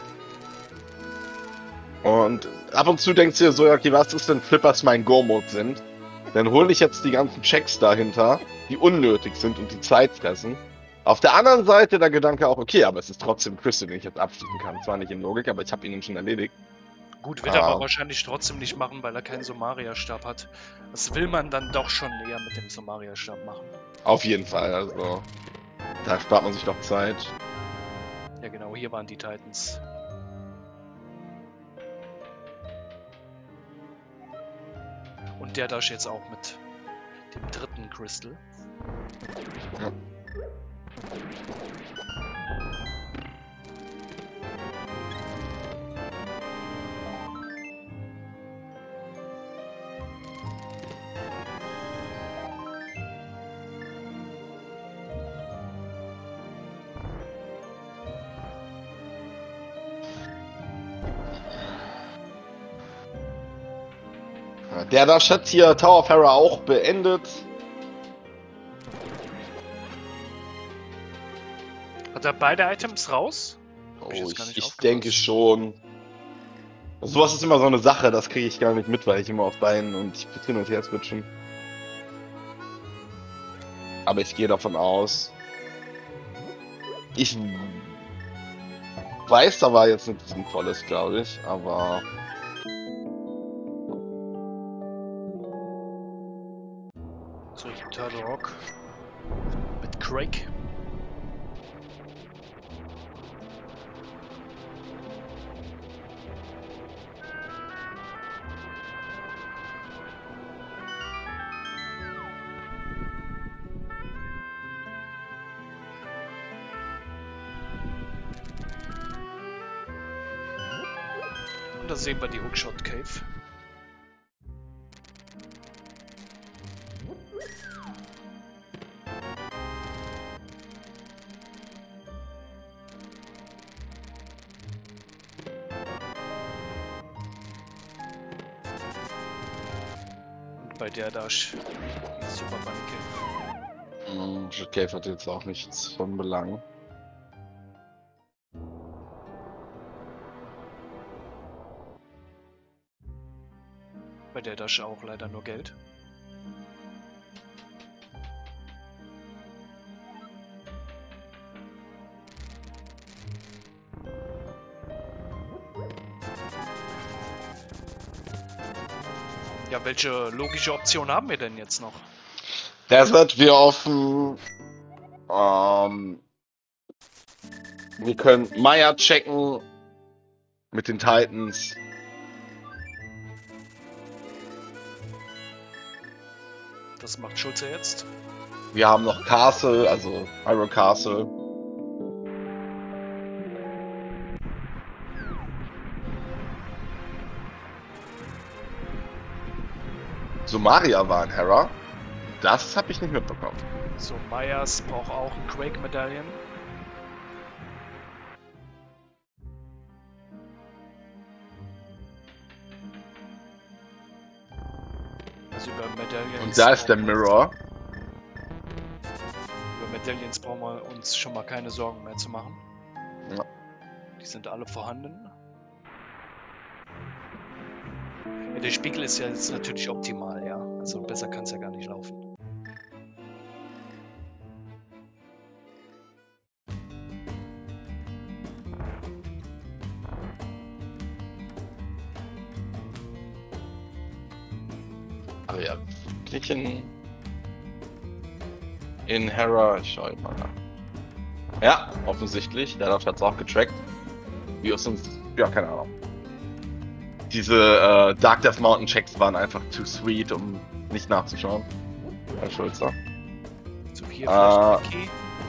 Und ab und zu denkst du dir so, okay, was ist, wenn Flippers mein Go-Mode sind? Dann hole ich jetzt die ganzen Checks dahinter, die unnötig sind und die Zeit fressen. Auf der anderen Seite der Gedanke auch, okay, aber es ist trotzdem Crystal, den ich jetzt abschließen kann. Zwar nicht in Logik, aber ich habe ihn schon erledigt. Gut, wird er aber wahrscheinlich trotzdem nicht machen, weil er keinen Somaria-Stab hat. Das will man dann doch schon eher mit dem Somaria-Stab machen. Auf jeden Fall, also da spart man sich doch Zeit. Ja genau, hier waren die Titans. Und Und der Dash jetzt auch mit dem dritten Crystal. Ja. Der Dash hat hier Tower of Hera auch beendet. Hat er beide Items raus? Oh, jetzt gar nicht ich aufgepasst. denke schon. Sowas ist immer so eine Sache, das kriege ich gar nicht mit, weil ich immer auf Beinen und ich bin hin und her switchen. Aber ich gehe davon aus. Ich weiß, da war jetzt nichts Sinnvolles, glaube ich, aber. So, Turtle Rock. Mit Craig. Und da sehen wir die Hookshot Cave. Und bei der Dash die Super Bunny Cave. Cave hat jetzt auch nichts von Belang. Bei der Dash auch leider nur Geld. Ja, welche logische Option haben wir denn jetzt noch? Desert, wir offen. Wir können Maya checken mit den Titans. Das macht Schulze jetzt. Wir haben noch Castle, also Iron Castle. Somaria war in Hera. Das habe ich nicht mitbekommen. So, Myers braucht auch ein Quake-Medaillen. Also über Medaillen. Und da ist der Mirror. Über Medaillons brauchen wir uns schon mal keine Sorgen mehr zu machen. Ja. Die sind alle vorhanden. Ja, der Spiegel ist ja jetzt natürlich optimal, ja. Also besser kann es ja gar nicht laufen. Aber ja, wirklich in Hera, ich schau mal nach. Ja, offensichtlich. Der hat es auch getrackt. Wie aus uns, ja, keine Ahnung. Diese Dark Death Mountain Checks waren einfach too sweet, um nicht nachzuschauen. Herr Schulzer. So, hier vielleicht Mickey.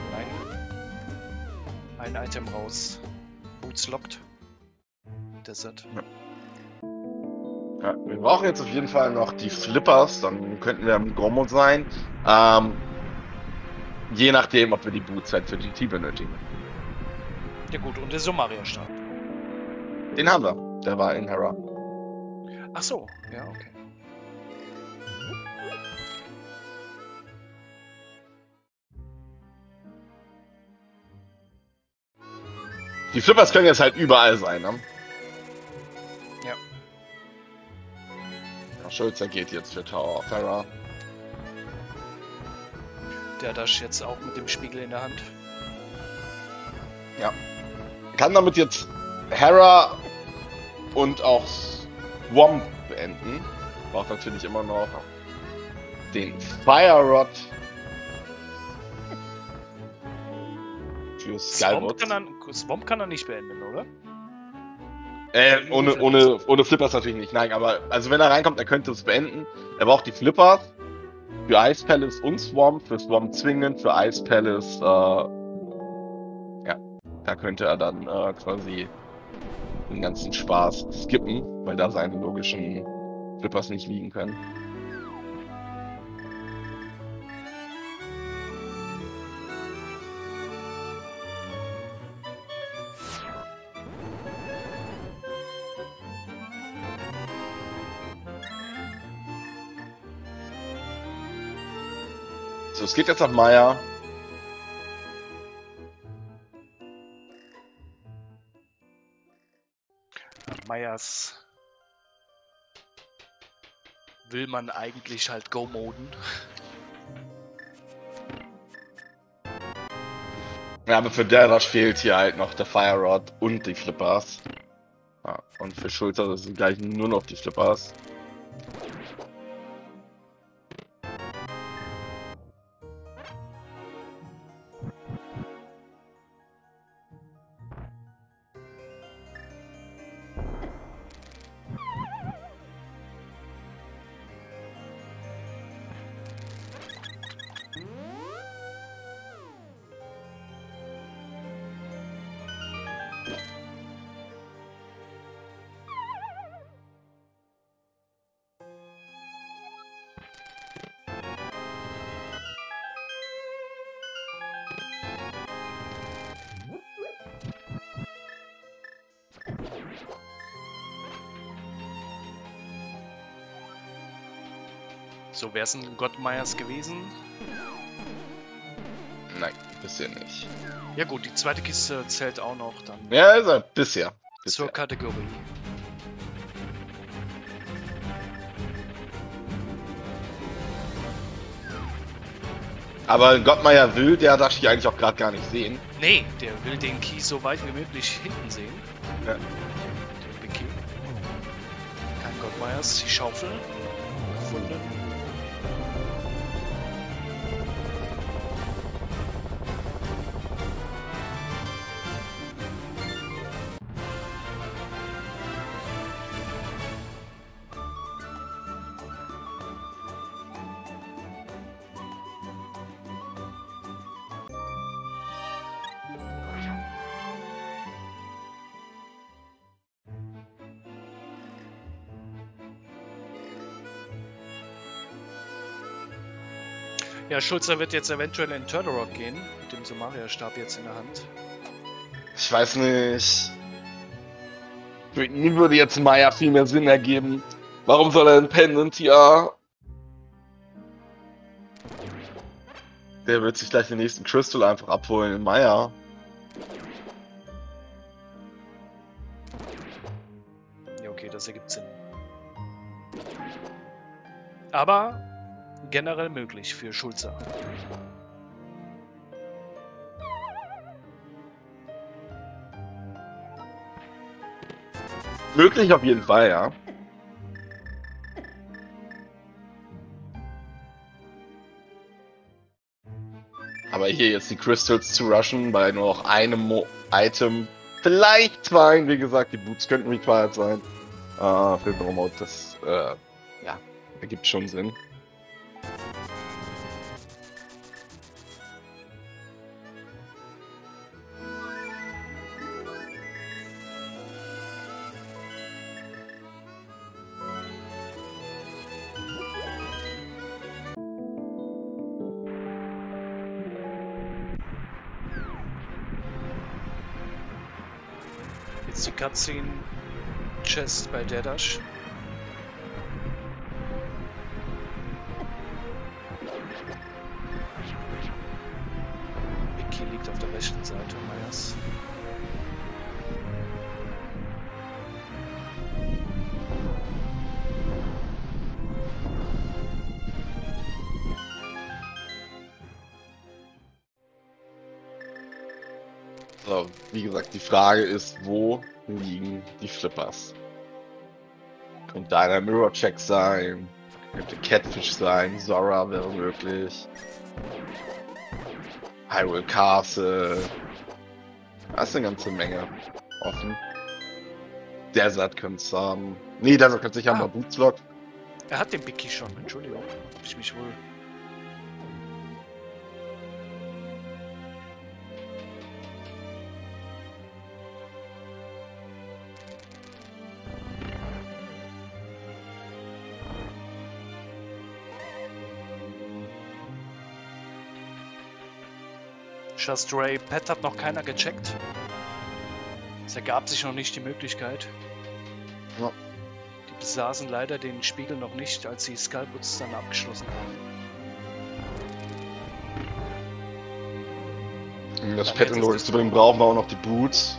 Nein. Ein Item raus. Boots locked. Desert. Ja, wir brauchen jetzt auf jeden Fall noch die Flippers, dann könnten wir im Gormod sein. Je nachdem, ob wir die Boots halt für die GT benötigen. Ja gut, und der Somaria-Stab. Den haben wir. Der war in Hera. Ach so, ja, okay. Die Flippers können jetzt halt überall sein, ne? Ja. Ja, Schulzer geht jetzt für Tower of Hera. Der Dash jetzt auch mit dem Spiegel in der Hand. Ja. Kann damit jetzt Hera und auch Swamp beenden. Braucht natürlich immer noch den Fire Rod für Skyward. Swamp kann er nicht beenden, oder? Ohne Flippers natürlich nicht. Nein, aber also wenn er reinkommt, er könnte es beenden. Er braucht die Flippers für Ice Palace und Swamp. Für Swamp zwingend, für Ice Palace, ja, da könnte er dann quasi den ganzen Spaß skippen, weil da seine logischen Flippers nicht liegen können. So, es geht jetzt auf Maya. Meyers will man eigentlich halt go-moden. Ja, aber für Dadash fehlt hier halt noch der Fire Rod und die Flippers. Ja, und für Schulzer das sind gleich nur noch die Flippers. So, wäre es ein Gottmeyers gewesen? Nein, bisher nicht. Ja gut, die zweite Kiste zählt auch noch dann Ja, ist er. Bisher. zur Kategorie. Aber Gottmeier will der Dash hier eigentlich auch gerade gar nicht sehen. Nee, der will den Key so weit wie möglich hinten sehen. Ja. Den Big Key. Kein Gottmeyers, die Schaufel. Gefunden. Ja, Schulzer wird jetzt eventuell in Turtle Rock gehen, mit dem Somalia-Stab jetzt in der Hand. Ich weiß nicht. Für ihn würde jetzt Maya viel mehr Sinn ergeben. Warum soll er ein Pendant hier? Der wird sich gleich den nächsten Crystal einfach abholen in Maya. Ja, okay, das ergibt Sinn. Aber generell möglich für Schulzer. Möglich auf jeden Fall, ja. Aber hier jetzt die Crystals zu rushen bei nur noch einem Item, vielleicht zwei, wie gesagt, die Boots könnten required sein. Für den Remote, das ja, ergibt schon Sinn. Jetzt die Cutscene Chest bei Dadash. Vicky liegt auf der rechten Seite Meyers. So, wie gesagt, die Frage ist, wo liegen die Flippers? Könnte einer Mirror-Check sein, könnte Catfish sein, Zora wäre möglich. Hyrule Castle. Da ist eine ganze Menge offen. Desert könnte es haben. Nee, Desert könnte sicher haben, aber Bootslock. Er hat den Biggie schon, Entschuldigung. Hab ich mich wohl. Just Ray Pet hat noch keiner gecheckt. Es ergab sich noch nicht die Möglichkeit. Ja. Die besaßen leider den Spiegel noch nicht, als sie Skullboots dann abgeschlossen haben. Um das Pet in Loris zu bringen, brauchen wir auch noch die Boots.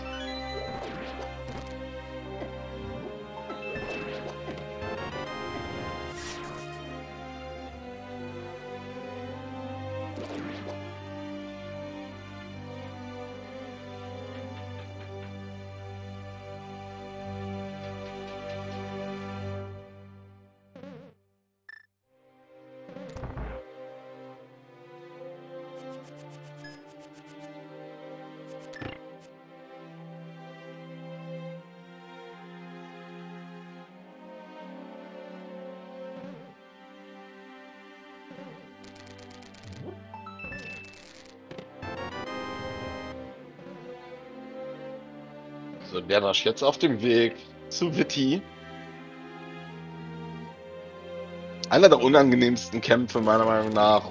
So, der ist jetzt auf dem Weg zu Witty. Einer der unangenehmsten Kämpfe meiner Meinung nach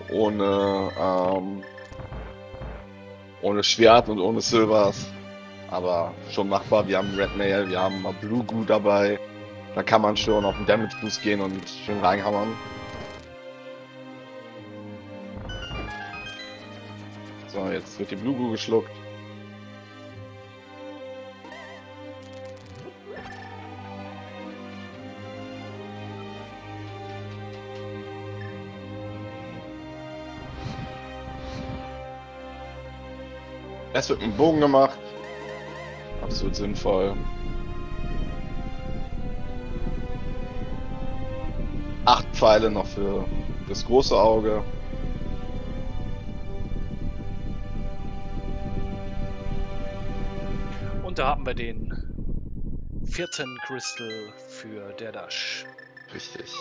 ohne Schwert und ohne Silvers. Aber schon machbar. Wir haben Red Mail, wir haben Blue Goo dabei. Da kann man schon auf den Damage Boost gehen und schön reinhammern. So, jetzt wird die Blue Goo geschluckt. Es wird mit dem Bogen gemacht. Absolut sinnvoll. 8 Pfeile noch für das große Auge. Und da haben wir den 4. Crystal für der Dash. Richtig.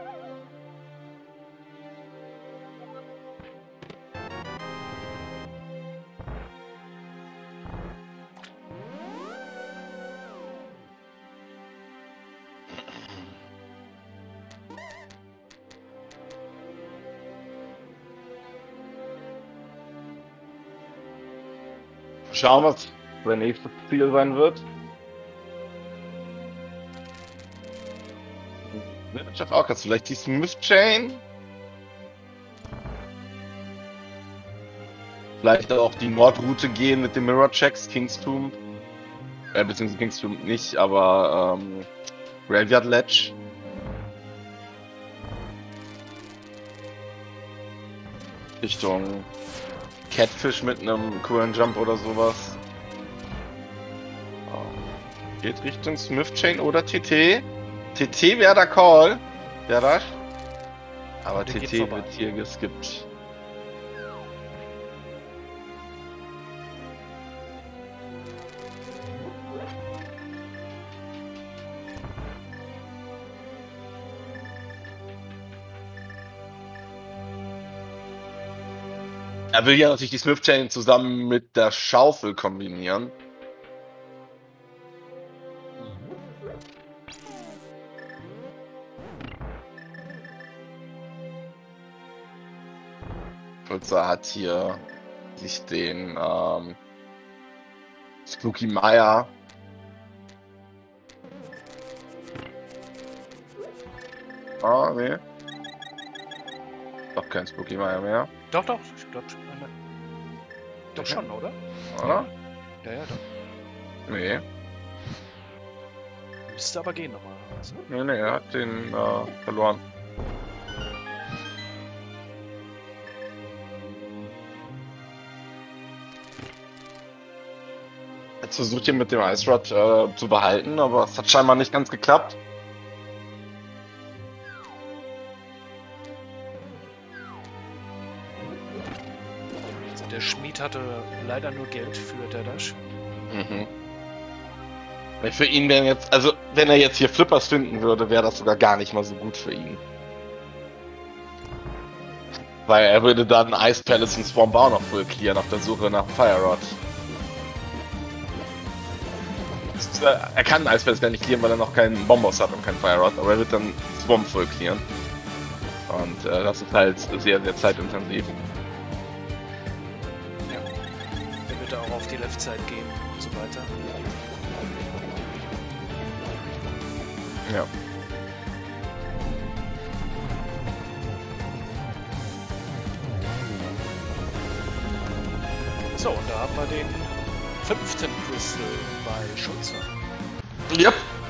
Schauen, was sein nächstes Ziel sein wird. Wirtschaft auch ganz vielleicht die Smith Chain. Vielleicht auch die Nordroute gehen mit den Mirror Checks, Kingstomb. Beziehungsweise Kingstomb nicht, aber Graveyard Ledge. Richtung Catfish mit einem Current Jump oder sowas. Geht Richtung Smith Chain oder TT. TT wäre der Call. Ja, das. Aber Der TT geht wird hier geskippt. Er will ja natürlich die Smith Chain zusammen mit der Schaufel kombinieren. Schulzer hat hier sich den Spooky Maya nee. Doch kein Spooky Maya mehr. Doch, ich glaube schon. Doch Okay. schon, oder? Oder? Ja, doch. Nee. Müsste aber gehen normalerweise. Nee, er hat den verloren. Jetzt versucht ihr mit dem Ice Rod zu behalten, aber es hat scheinbar nicht ganz geklappt. Also der Schmied hatte leider nur Geld für der Dash. Mhm. Für ihn wären jetzt, also wenn er jetzt hier Flippers finden würde, wäre das sogar gar nicht mal so gut für ihn. Weil er würde dann Ice Palace und Swamp auch noch voll clearen auf der Suche nach Fire Rod. Er kann Ice Palace gar nicht clearen, weil er noch keinen Bombos hat und keinen Fire Rod, aber er wird dann Swamp voll clearen. Und das ist halt sehr, sehr zeitintensiv. Ja. Der wird auch auf die Left Side gehen und so weiter. Ja. So, und da haben wir den 5. Crystal bei Schulze. Yep.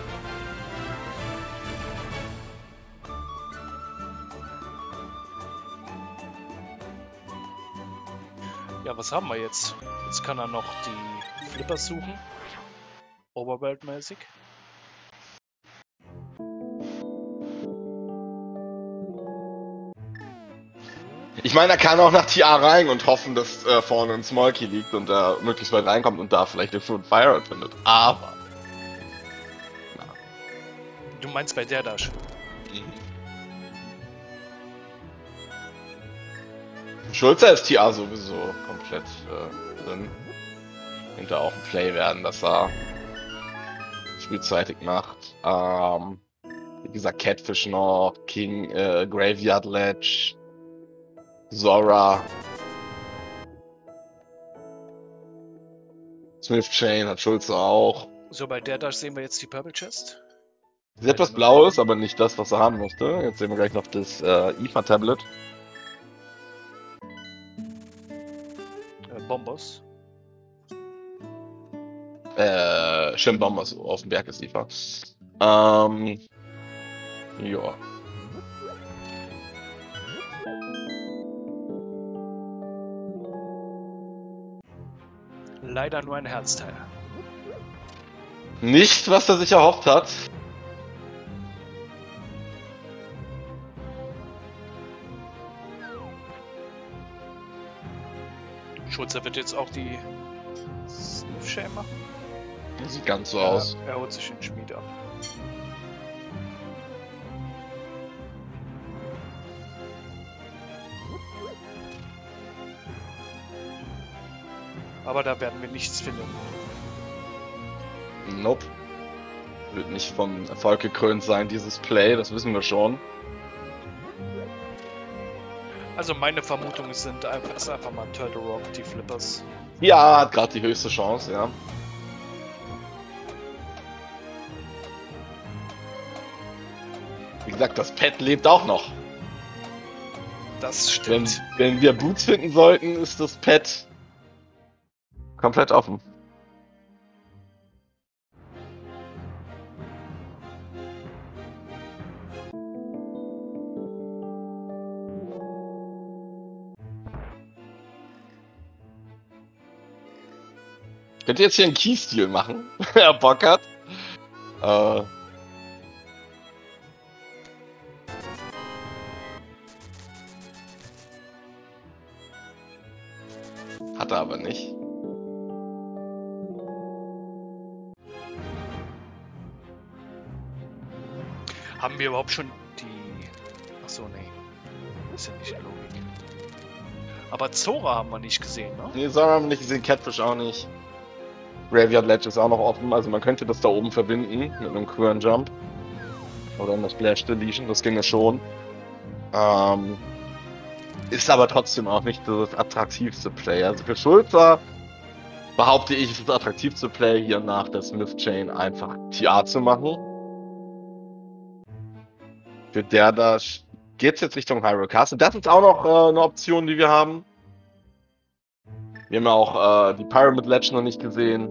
Ja, was haben wir jetzt? Jetzt kann er noch die Flippers suchen. Overworld-mäßig. Ich meine, er kann auch nach TA rein und hoffen, dass vorne ein Small Key liegt und er möglichst weit reinkommt und da vielleicht den Food Fire findet. Aber. Na. Du meinst bei der Dash? Schulze ist TA sowieso komplett drin. Könnte auch ein Play werden, dass er spielzeitig macht. Wie gesagt, Catfish noch, King, Graveyard Ledge, Zora. Smith Chain hat Schulze auch. So, bei der Dash sehen wir jetzt die Purple Chest. Ist etwas Blaues, aber nicht das, was er haben musste. Jetzt sehen wir gleich noch das IFA-Tablet. Bombos. Schirmbombers auf dem Berg ist IFA. Ja. Leider nur ein Herzteil. Nicht, was er sich erhofft hat. Schulze wird jetzt auch die Smith Shame machen. Sieht ganz so aus. Er holt sich den Schmied ab. Aber da werden wir nichts finden. Nope. Wird nicht vom Erfolg gekrönt sein, dieses Play, das wissen wir schon. Also meine Vermutung ist einfach mal Turtle Rock, die Flippers. Ja, hat gerade die höchste Chance, ja. Wie gesagt, das Pet lebt auch noch. Das stimmt. Wenn wir Boots finden sollten, ist das Pet komplett offen. Könnt ihr jetzt hier einen Keystil machen, wenn er Bock hat? Hat er aber nicht. Haben wir überhaupt schon die... Achso, nee. Ist ja nicht die Logik. Aber Zora haben wir nicht gesehen, ne? Nee, Zora haben wir nicht gesehen, Catfish auch nicht. Graveyard Ledge ist auch noch offen, also man könnte das da oben verbinden mit einem Quern Jump. Oder einer Splash Deletion, das ginge schon. Ist aber trotzdem auch nicht das attraktivste Play. Also für Schulze behaupte ich, ist das attraktivste Play hier nach der Smith Chain einfach TA zu machen. Für der da geht's jetzt Richtung Hyrule Castle. Das ist auch noch eine Option, die wir haben. Wir haben ja auch die Pyramid Ledge noch nicht gesehen.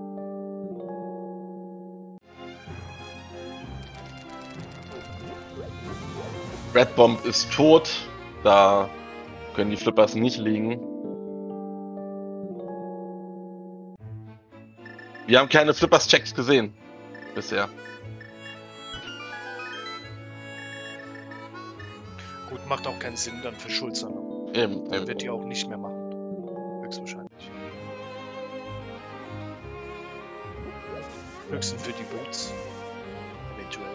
Red Bomb ist tot. Da können die Flippers nicht liegen. Wir haben keine Flippers-Checks gesehen. Bisher. Gut, macht auch keinen Sinn dann für Schulze. Ne? Eben. Wird die auch nicht mehr machen. Höchstwahrscheinlich. Höchstens für die Boots. Eventuell.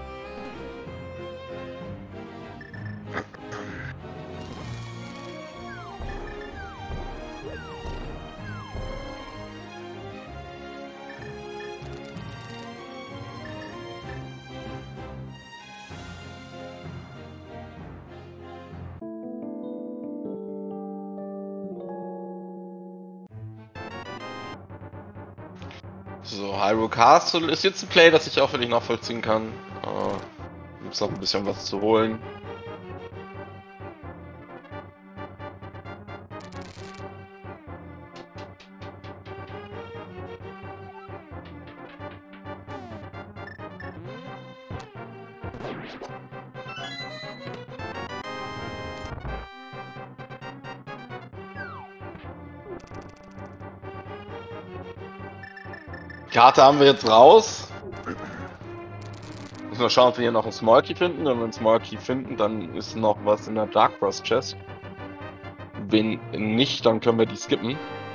So, Hyrule Castle ist jetzt ein Play, das ich auch für dich nachvollziehen kann. Gibt's noch ein bisschen was zu holen. Karte haben wir jetzt raus. Müssen wir schauen, ob wir hier noch einen Small Key finden. Wenn wir einen Small Key finden, dann ist noch was in der Dark Frost Chest. Wenn nicht, dann können wir die skippen.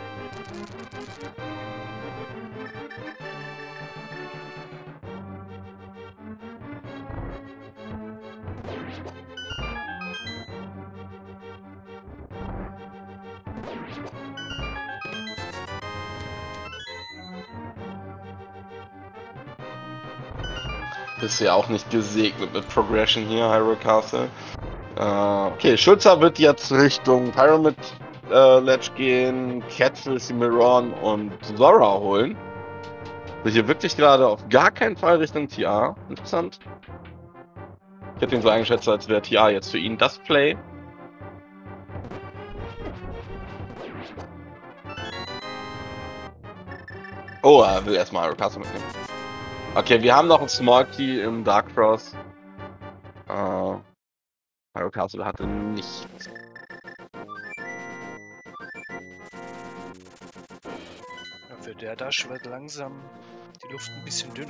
Bisher auch nicht gesegnet mit Progression hier, Hyrule Castle. Okay, Schulzer wird jetzt Richtung Pyramid Ledge gehen, Catfill, Cimarron und Zora holen. Also hier wirklich gerade auf gar keinen Fall Richtung TA. Interessant. Ich hätte ihn so eingeschätzt, als wäre TA jetzt für ihn das Play. Oh, er will erstmal Hyrule Castle mitnehmen. Okay, wir haben noch einen Small Key im Dark Frost. Hyrule Castle hatte nichts. Ja, für der Dash wird langsam die Luft ein bisschen dünner.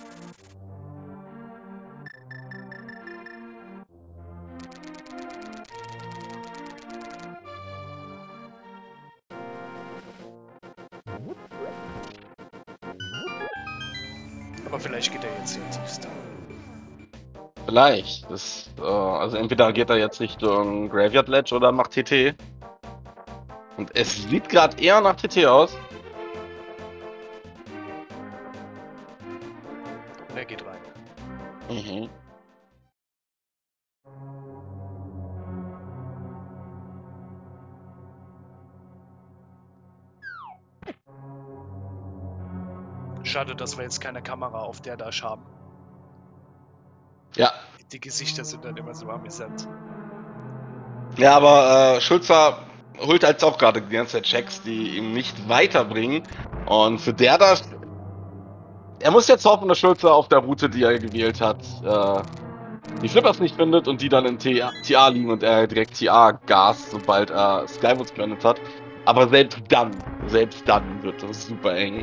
Aber vielleicht geht er jetzt hier tiefster. Vielleicht. Also entweder geht er jetzt Richtung Graveyard Ledge oder macht TT. Und es sieht gerade eher nach TT aus. Er geht rein. Mhm. Schade, dass wir jetzt keine Kamera auf der Dash haben. Ja. Die Gesichter sind dann immer so amüsant. Ja, aber Schulzer holt halt auch gerade die ganze Zeit Checks, die ihm nicht weiterbringen. Und für der das. Er muss jetzt hoffen, dass Schulzer auf der Route, die er gewählt hat, die Flippers nicht findet und die dann in TA liegen und er direkt TA gast, sobald er Skywoods geblendet hat. Aber selbst dann wird das super eng.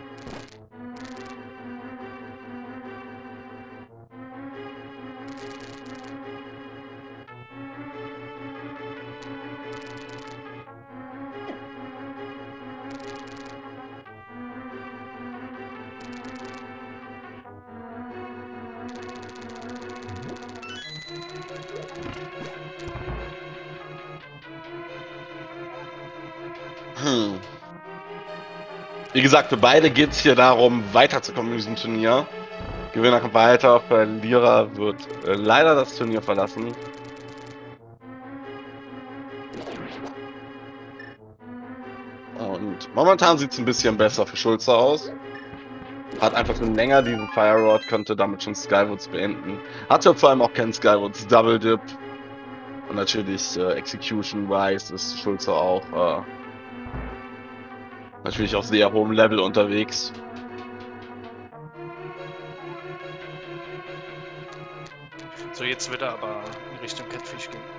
Wie gesagt, für beide geht es hier darum, weiterzukommen in diesem Turnier. Gewinner kommt weiter, Verlierer wird leider das Turnier verlassen. Und momentan sieht es ein bisschen besser für Schulze aus. Hat einfach schon länger diesen Fire Rod, konnte damit schon Skywoods beenden. Hatte vor allem auch keinen Skywoods Double Dip. Und natürlich Execution Wise ist Schulze auch natürlich auf sehr hohem Level unterwegs. So, jetzt wird er aber in Richtung Catfish gehen.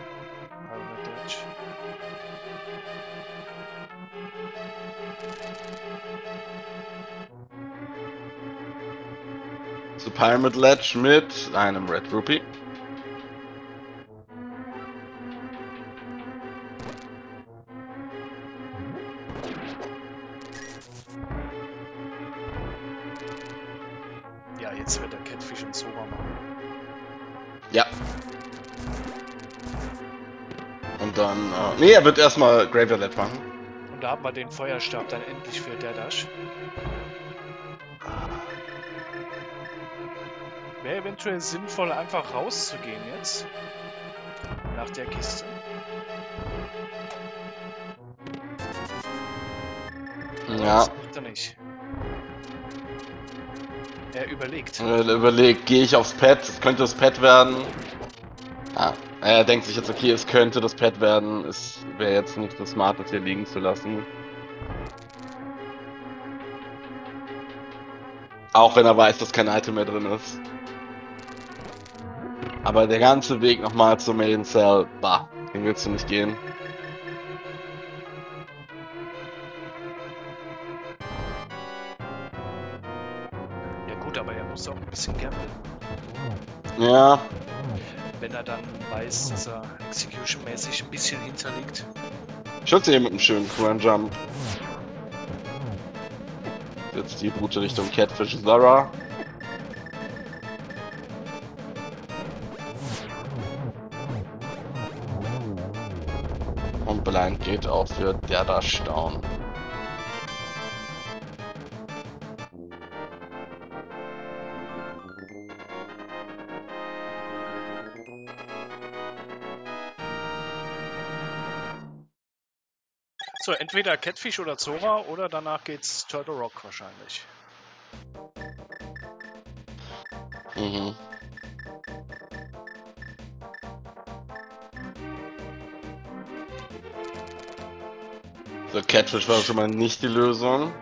Zu Pyramid Ledge mit einem Red Rupee. Und dann, nee, er wird erstmal Graveyard Led machen. Und da haben wir den Feuerstab dann endlich für der Dash. Wäre eventuell sinnvoll, einfach rauszugehen jetzt. Nach der Kiste. Ja. Das macht er nicht. Er überlegt. Er überlegt, gehe ich aufs Pad? Es könnte das Pad werden. Ja. Er denkt sich jetzt, okay, es könnte das Pad werden. Es wäre jetzt nicht so smart, das hier liegen zu lassen. Auch wenn er weiß, dass kein Item mehr drin ist. Aber der ganze Weg nochmal zur Main Cell, bah, den willst du nicht gehen. Ja gut, aber er muss auch ein bisschen gamblen. Ja. Wenn er dann weiß, dass er execution-mäßig ein bisschen hinterliegt. Schütze hier mit einem schönen Grand Jump. Jetzt die Route Richtung Catfish Zara. Und Blind geht auch für der Dash down. So, entweder Catfish oder Zora oder danach geht's Turtle Rock wahrscheinlich. Mhm. So, Catfish war schon mal nicht die Lösung.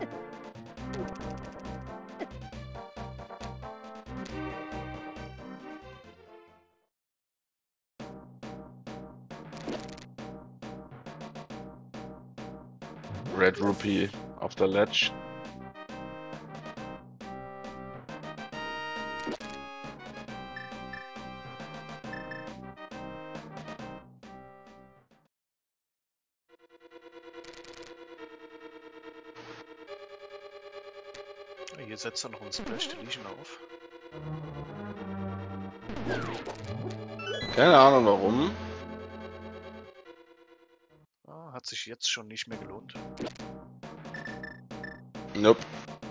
Red Rupee auf der Ledge. Hier setzt er noch einen Splash Deletion auf. Keine Ahnung warum. Ah, hat sich jetzt schon nicht mehr gelohnt. Nope.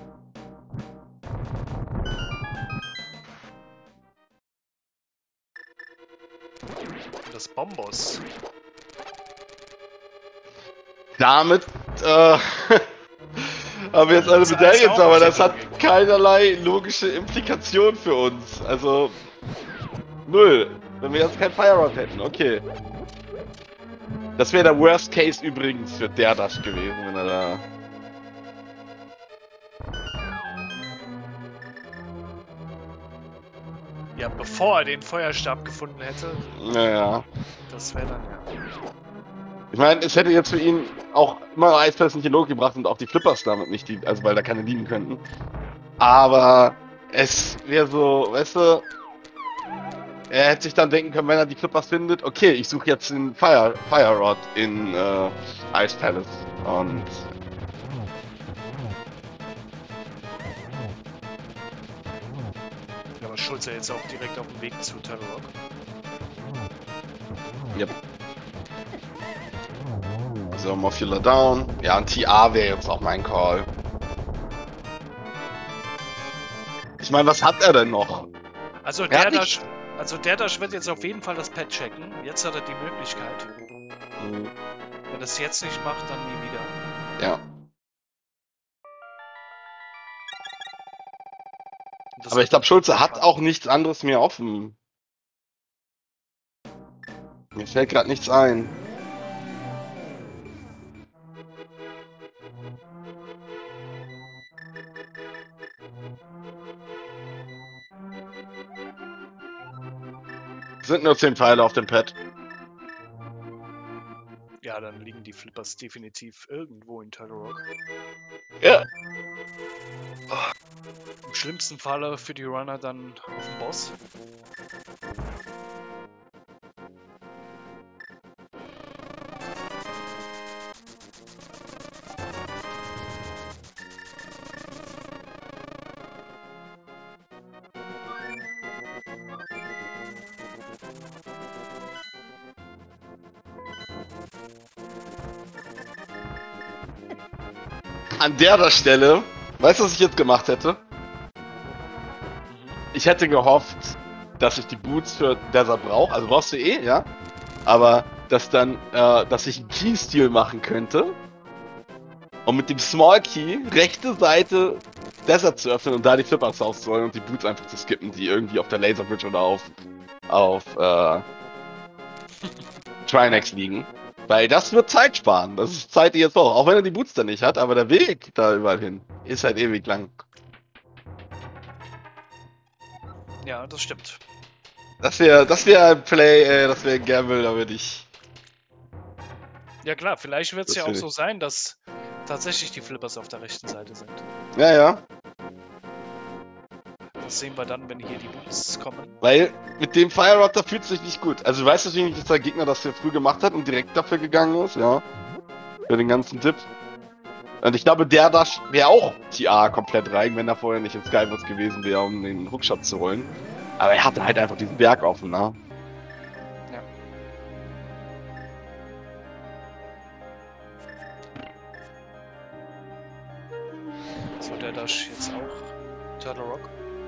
Das Bombos. Damit haben wir jetzt eine Das Medaille, heißt auch aber nicht das hat Logik. keinerlei logische Implikation für uns. Also null. Wenn wir jetzt kein Fire Rod hätten, okay. Das wäre der Worst Case übrigens für der Dash gewesen, wenn er da. Ja, bevor er den Feuerstab gefunden hätte, Naja. das wäre dann ja. Ich meine, es hätte jetzt für ihn auch immer Eisfest nicht in Logik gebracht und auch die Flippers damit nicht, die, also weil da keine liegen könnten. Aber es wäre so, weißt du, er hätte sich dann denken können, wenn er die Flippers findet, okay, ich suche jetzt den Fire Rod in Ice Palace und Ja, aber Schulze jetzt auch direkt auf dem Weg zu Turtle Rock. yep. So, Morphula down. Ja, ein TA wäre jetzt auch mein Call. Ich meine, was hat er denn noch? Also Er der hat Dash, der Dash wird jetzt auf jeden Fall das Pad checken. Jetzt hat er die Möglichkeit. Hm, Wenn er es jetzt nicht macht, dann nie wieder. ja. Und das Aber ich wird glaube, Schulze hat spannend. auch nichts anderes mehr offen. Mir fällt gerade nichts ein. Es sind nur 10 Pfeile auf dem Pad. Ja, dann liegen die Flippers definitiv irgendwo in Turtle Rock. Ja. Im schlimmsten Falle für die Runner dann auf dem Boss. an der Stelle, weißt du, was ich jetzt gemacht hätte? Ich hätte gehofft, dass ich die Boots für Desert brauche. Also brauchst du eh, ja. Aber dass ich einen Key-Steal machen könnte. Und mit dem Small Key rechte Seite Desert zu öffnen und da die Flippers rauszuholen und die Boots einfach zu skippen, die irgendwie auf der Laser Bridge oder auf Trinex liegen. Weil das wird Zeit sparen. Das ist Zeit, die jetzt braucht. Auch wenn er die Boots da nicht hat, aber der Weg da überall hin ist halt ewig lang. Ja, das stimmt. Das wäre ein Play, das wäre ein Gamble, da würde ich. Ja klar, vielleicht wird es ja auch Natürlich. so sein, dass tatsächlich die Flippers auf der rechten Seite sind. Ja, ja. Das sehen wir dann, wenn hier die Boots kommen. Weil mit dem Fire Rod, da fühlt es sich nicht gut. Also du weißt natürlich nicht, dass der Gegner das sehr früh gemacht hat und direkt dafür gegangen ist, ja. Für den ganzen Tipp. Und ich glaube, der Dash wäre auch TA komplett rein, wenn er vorher nicht in Skywars gewesen wäre, um den Hookshot zu holen. Aber er hatte halt einfach diesen Berg offen, ne? Ja. So, der Dash jetzt auch. Turtle Rock.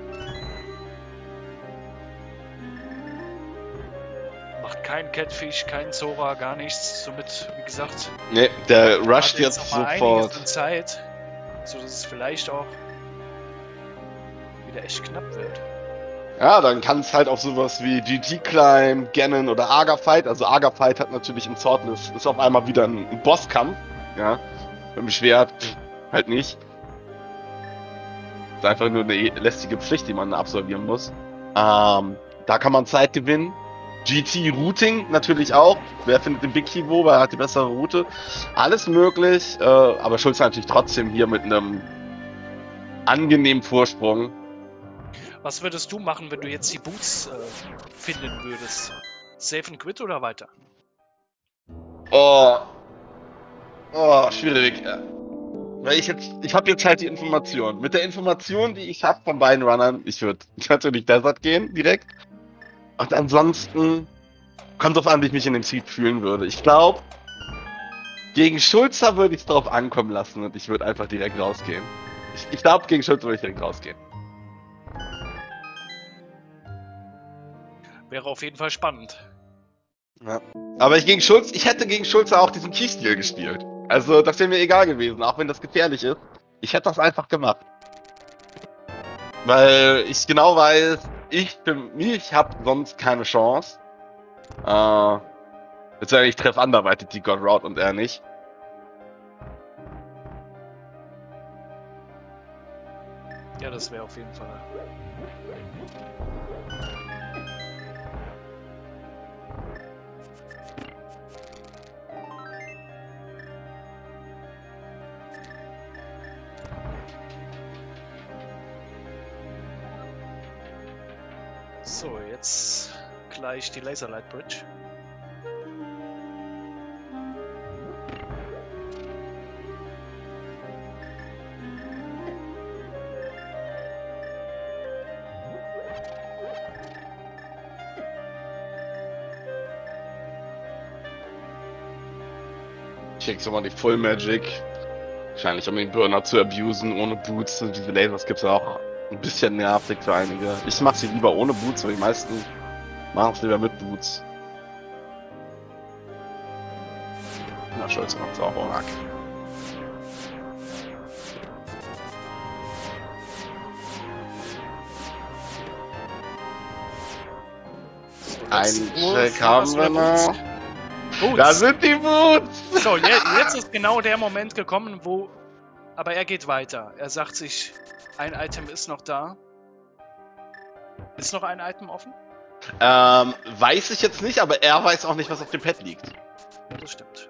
Macht kein Catfish, kein Zora, gar nichts. Somit, wie gesagt, Ne, der rusht hat jetzt noch mal einiges sofort. an Zeit, so dass es vielleicht auch wieder echt knapp wird. Ja, dann kann es halt auf sowas wie GT Climb, Ganon oder Arga Fight. Also Arga Fight hat natürlich im Swordless, ist auf einmal wieder ein Bosskampf. Ja, mit dem Schwert halt nicht. Ist einfach nur eine lästige Pflicht, die man absolvieren muss. Da kann man Zeit gewinnen. GT Routing natürlich auch. Wer findet den Big Key wo? Wer hat die bessere Route? Alles möglich. Aber Schulze natürlich trotzdem hier mit einem angenehmen Vorsprung. Was würdest du machen, wenn du jetzt die Boots finden würdest? Save and quit oder weiter? Oh, schwierig. Weil ich habe jetzt halt die Information. Mit der Information, die ich habe von beiden Runnern, ich würde natürlich Desert gehen, direkt. Und ansonsten kommt drauf an, wie ich mich in dem Seed fühlen würde. Ich glaube, gegen Schulzer würde ich es drauf ankommen lassen und ich würde einfach direkt rausgehen. Ich glaube, gegen Schulzer würde ich direkt rausgehen. Wäre auf jeden Fall spannend. Ja. Aber ich hätte gegen Schulze auch diesen Keystil gespielt. Also, das wäre mir egal gewesen, auch wenn das gefährlich ist. Ich hätte das einfach gemacht. Weil ich genau weiß, ich habe sonst keine Chance. Ich treffe anderweitig die God Route und er nicht. Ja, das wäre auf jeden Fall. So, jetzt gleich die Laserlight Bridge. Ich krieg so mal die Full Magic. Wahrscheinlich um den Burner zu abusen, ohne Boots. Und diese Lasers gibt's ja auch ein bisschen nervig für einige. Ich mach sie lieber ohne Boots, aber die meisten machen es lieber mit Boots. Na, Schulze macht's auch arg. Einen Check haben wir noch. Boots. Da sind die Boots! So, jetzt ist genau der Moment gekommen, wo... Aber er geht weiter. Er sagt sich, ein Item ist noch da. Ist noch ein Item offen? Weiß ich jetzt nicht, aber er weiß auch nicht, was auf dem Pad liegt. Ja, das stimmt.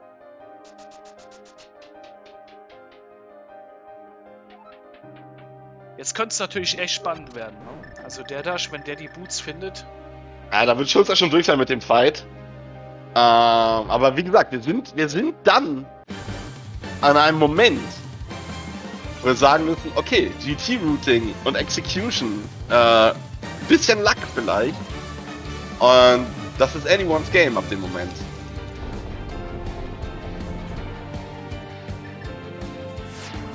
Jetzt könnte es natürlich echt spannend werden. Ne? Also der Dash, wenn der die Boots findet... Ja, da wird Schulze schon durch sein mit dem Fight. Aber wie gesagt, wir sind dann an einem Moment, wo wir sagen müssen, okay, GT-Routing und Execution, bisschen Luck vielleicht. Und das ist anyone's game ab dem Moment.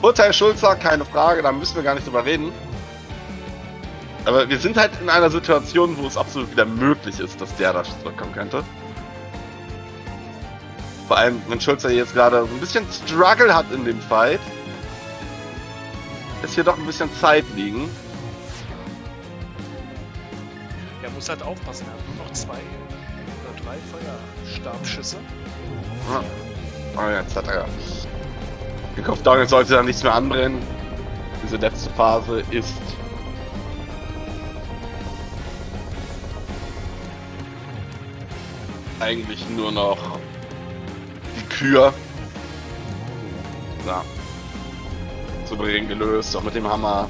Urteil Schulzer, keine Frage, da müssen wir gar nicht drüber reden. Aber wir sind halt in einer Situation, wo es absolut wieder möglich ist, dass der da zurückkommen könnte. Vor allem, wenn Schulzer jetzt gerade so ein bisschen Struggle hat in dem Fight. Ist hier doch ein bisschen Zeit liegen. Er muss halt aufpassen, er hat nur noch 2 oder 3 Feuerstabschüsse. Ja. Oh, jetzt hat er den Kopfdown, jetzt sollte er nichts mehr anbrennen. Diese letzte Phase ist eigentlich nur noch die Kür. Ja. Souverän gelöst, auch mit dem Hammer.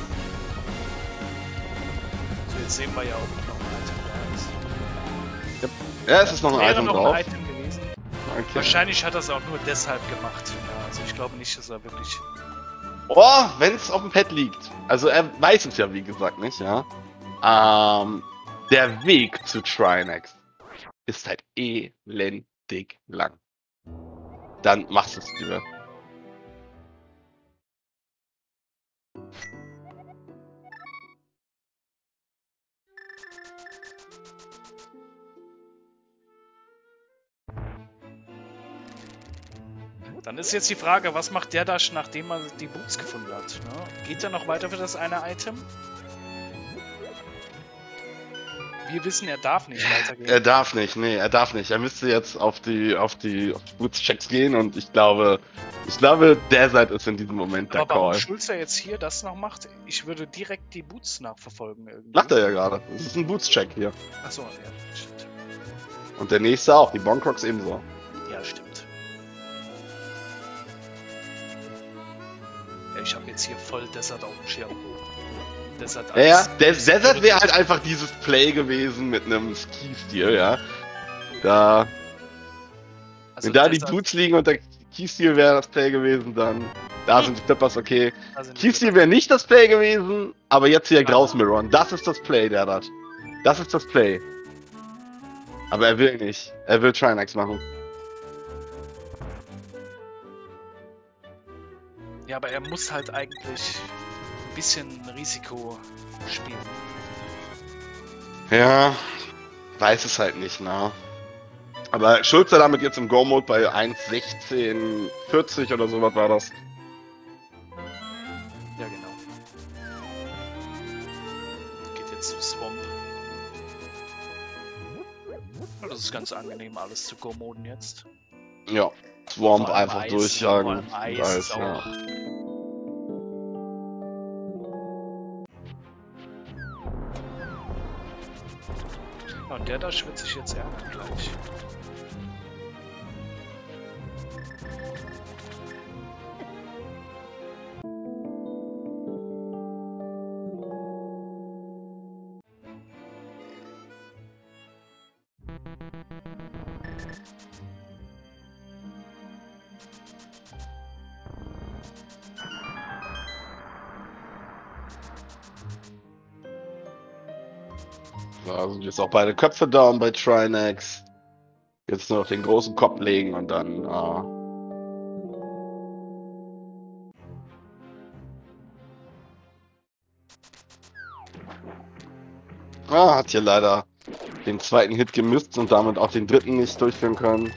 So, jetzt sehen wir ja, ob noch ein Item da ist. Ja, es ist noch ein Wäre Item noch drauf. ein Item gewesen. Okay. Wahrscheinlich hat er es auch nur deshalb gemacht. Ja, also ich glaube nicht, dass er wirklich... Oh, wenn es auf dem Pad liegt. Also er weiß es ja wie gesagt nicht, ja. Der Weg zu Trinex ist halt elendig lang. Dann machst du es lieber. Dann ist jetzt die Frage, was macht der Dash, nachdem er die Boots gefunden hat? Ne? Geht er noch weiter für das eine Item? Wir wissen, er darf nicht weitergehen. Er darf nicht, nee, er darf nicht. Er müsste jetzt auf die Boots-Checks gehen und ich glaube, Desert ist in diesem Moment der Aber warum Call. Schulzer jetzt hier das noch macht, ich würde direkt die Boots nachverfolgen irgendwie. Macht er ja gerade. Das ist ein Boots-Check hier. Achso, ja, stimmt. Und der nächste auch, die Bonkrocs ebenso. Ja, stimmt. Ja, ich habe jetzt hier voll Desert auf dem Schirm. Desert Ja, Desert wäre halt einfach dieses Play gewesen mit einem Ski-Stil, ja. Da, also wenn da die Desert- Boots liegen und der Keystil wäre das Play gewesen, dann da sind die Clippers okay. da sind die Keystil wäre nicht das Play gewesen, aber jetzt hier Ah. Graus Mirror. Das ist das Play, der hat. Das ist das Play. Aber er will nicht. Er will Trinex machen. Ja, aber er muss halt eigentlich ein bisschen Risiko spielen. Ja, weiß es halt nicht, ne? Aber Schulze damit jetzt im Go-Mode bei 1,1640 oder sowas war das. Ja, genau. Geht jetzt zu Swamp. Ja, das ist ganz angenehm, alles zu Go-Moden jetzt. Ja, Swamp Vor allem einfach Eis, durchjagen. vor allem Eis Eis, ist auch- ja. Ja, und der da wird sich jetzt ärgern gleich. Da sind jetzt auch beide Köpfe down bei Trinex. Jetzt nur noch den großen Kopf legen und dann. Hat hier leider den zweiten Hit gemisst und damit auch den dritten nicht durchführen können.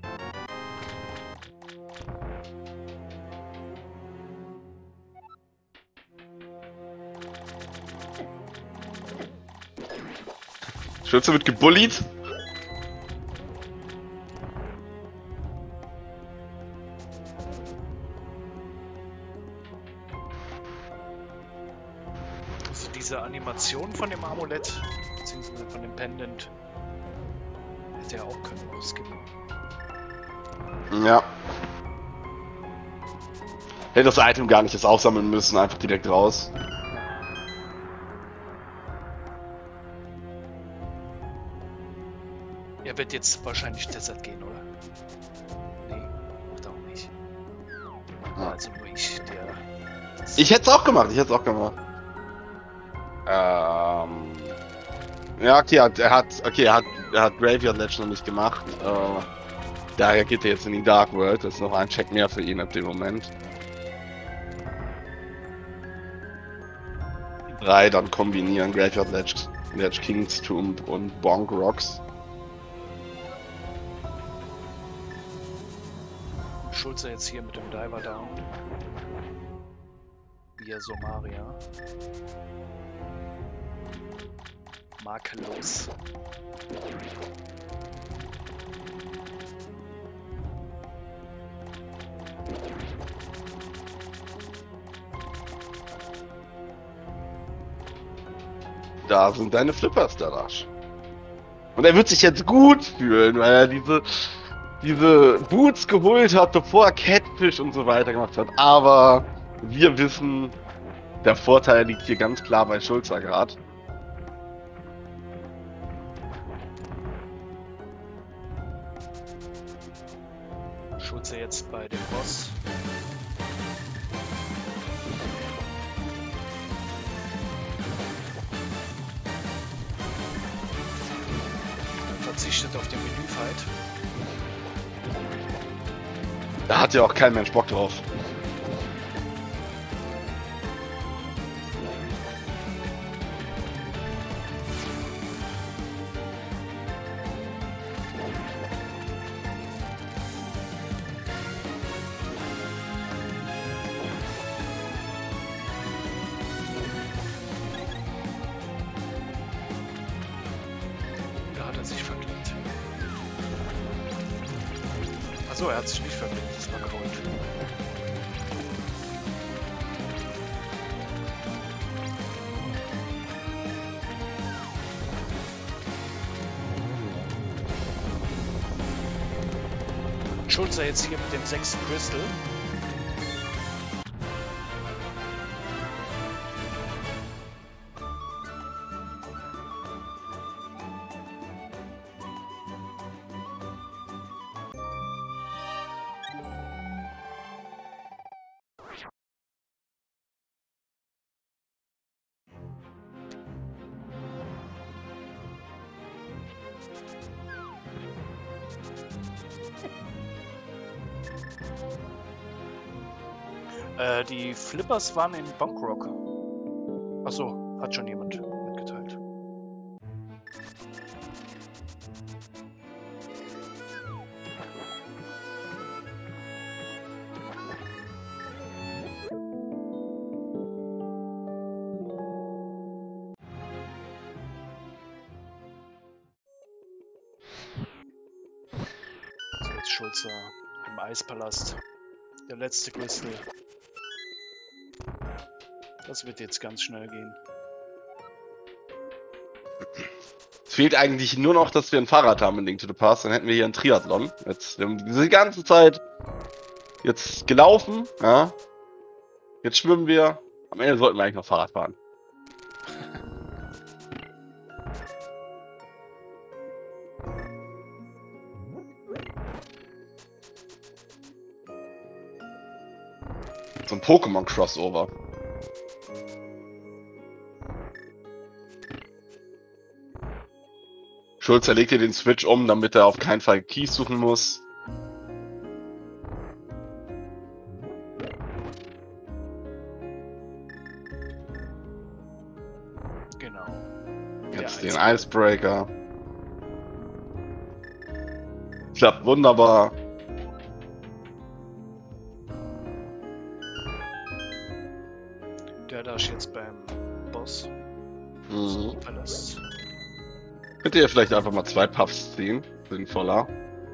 Schulze wird gebullied. Also diese Animation von dem Amulett, beziehungsweise von dem Pendant, hätte er auch können ausgeben. Ja. Hätte das Item gar nicht jetzt aufsammeln müssen, einfach direkt raus. Er wird jetzt wahrscheinlich Desert gehen, oder? Nee, macht er auch nicht. Ja. Also nur ich, der... das- Ich hätte es auch gemacht, Ja, okay, er hat Graveyard Ledge noch nicht gemacht. Daher geht er jetzt in die Dark World. Das ist noch ein Check mehr für ihn ab dem Moment. 3 dann kombinieren. Graveyard Ledge King's Tomb und Bonk Rocks. Schulze jetzt hier mit dem Diver Down. Via Somaria. Makellos. Da sind deine Flippers, der Rasch. Und er wird sich jetzt gut fühlen, weil er diese Boots geholt hat, bevor er Catfish und so weiter gemacht hat. Aber wir wissen, der Vorteil liegt hier ganz klar bei Schulzer gerade. Schulze jetzt bei dem Boss. Er verzichtet auf den Menüfight. Da hat ja auch kein Mensch Bock drauf. Da hat er sich verklickt. Achso, er hat sich nicht verklickt, das war Cold. Schulze jetzt hier mit dem 6. Crystal. Die Flippers waren in Bonkrock. Achso, hat schon jemand mitgeteilt. So, jetzt Schulze im Eispalast. Der letzte Crystal. Das wird jetzt ganz schnell gehen. Es fehlt eigentlich nur noch, dass wir ein Fahrrad haben in Link to the Past, dann hätten wir hier einen Triathlon. Jetzt, wir haben diese ganze Zeit jetzt gelaufen, ja. Jetzt schwimmen wir. Am Ende sollten wir eigentlich noch Fahrrad fahren. So ein Pokémon-Crossover. Schulze legt hier den Switch um, damit er auf keinen Fall Keys suchen muss. Genau. Jetzt den Icebreaker. Klappt wunderbar. Der da ist jetzt beim Boss. Mhm. Alles. Könnt ihr vielleicht einfach mal 2 Puffs ziehen? Sinnvoller.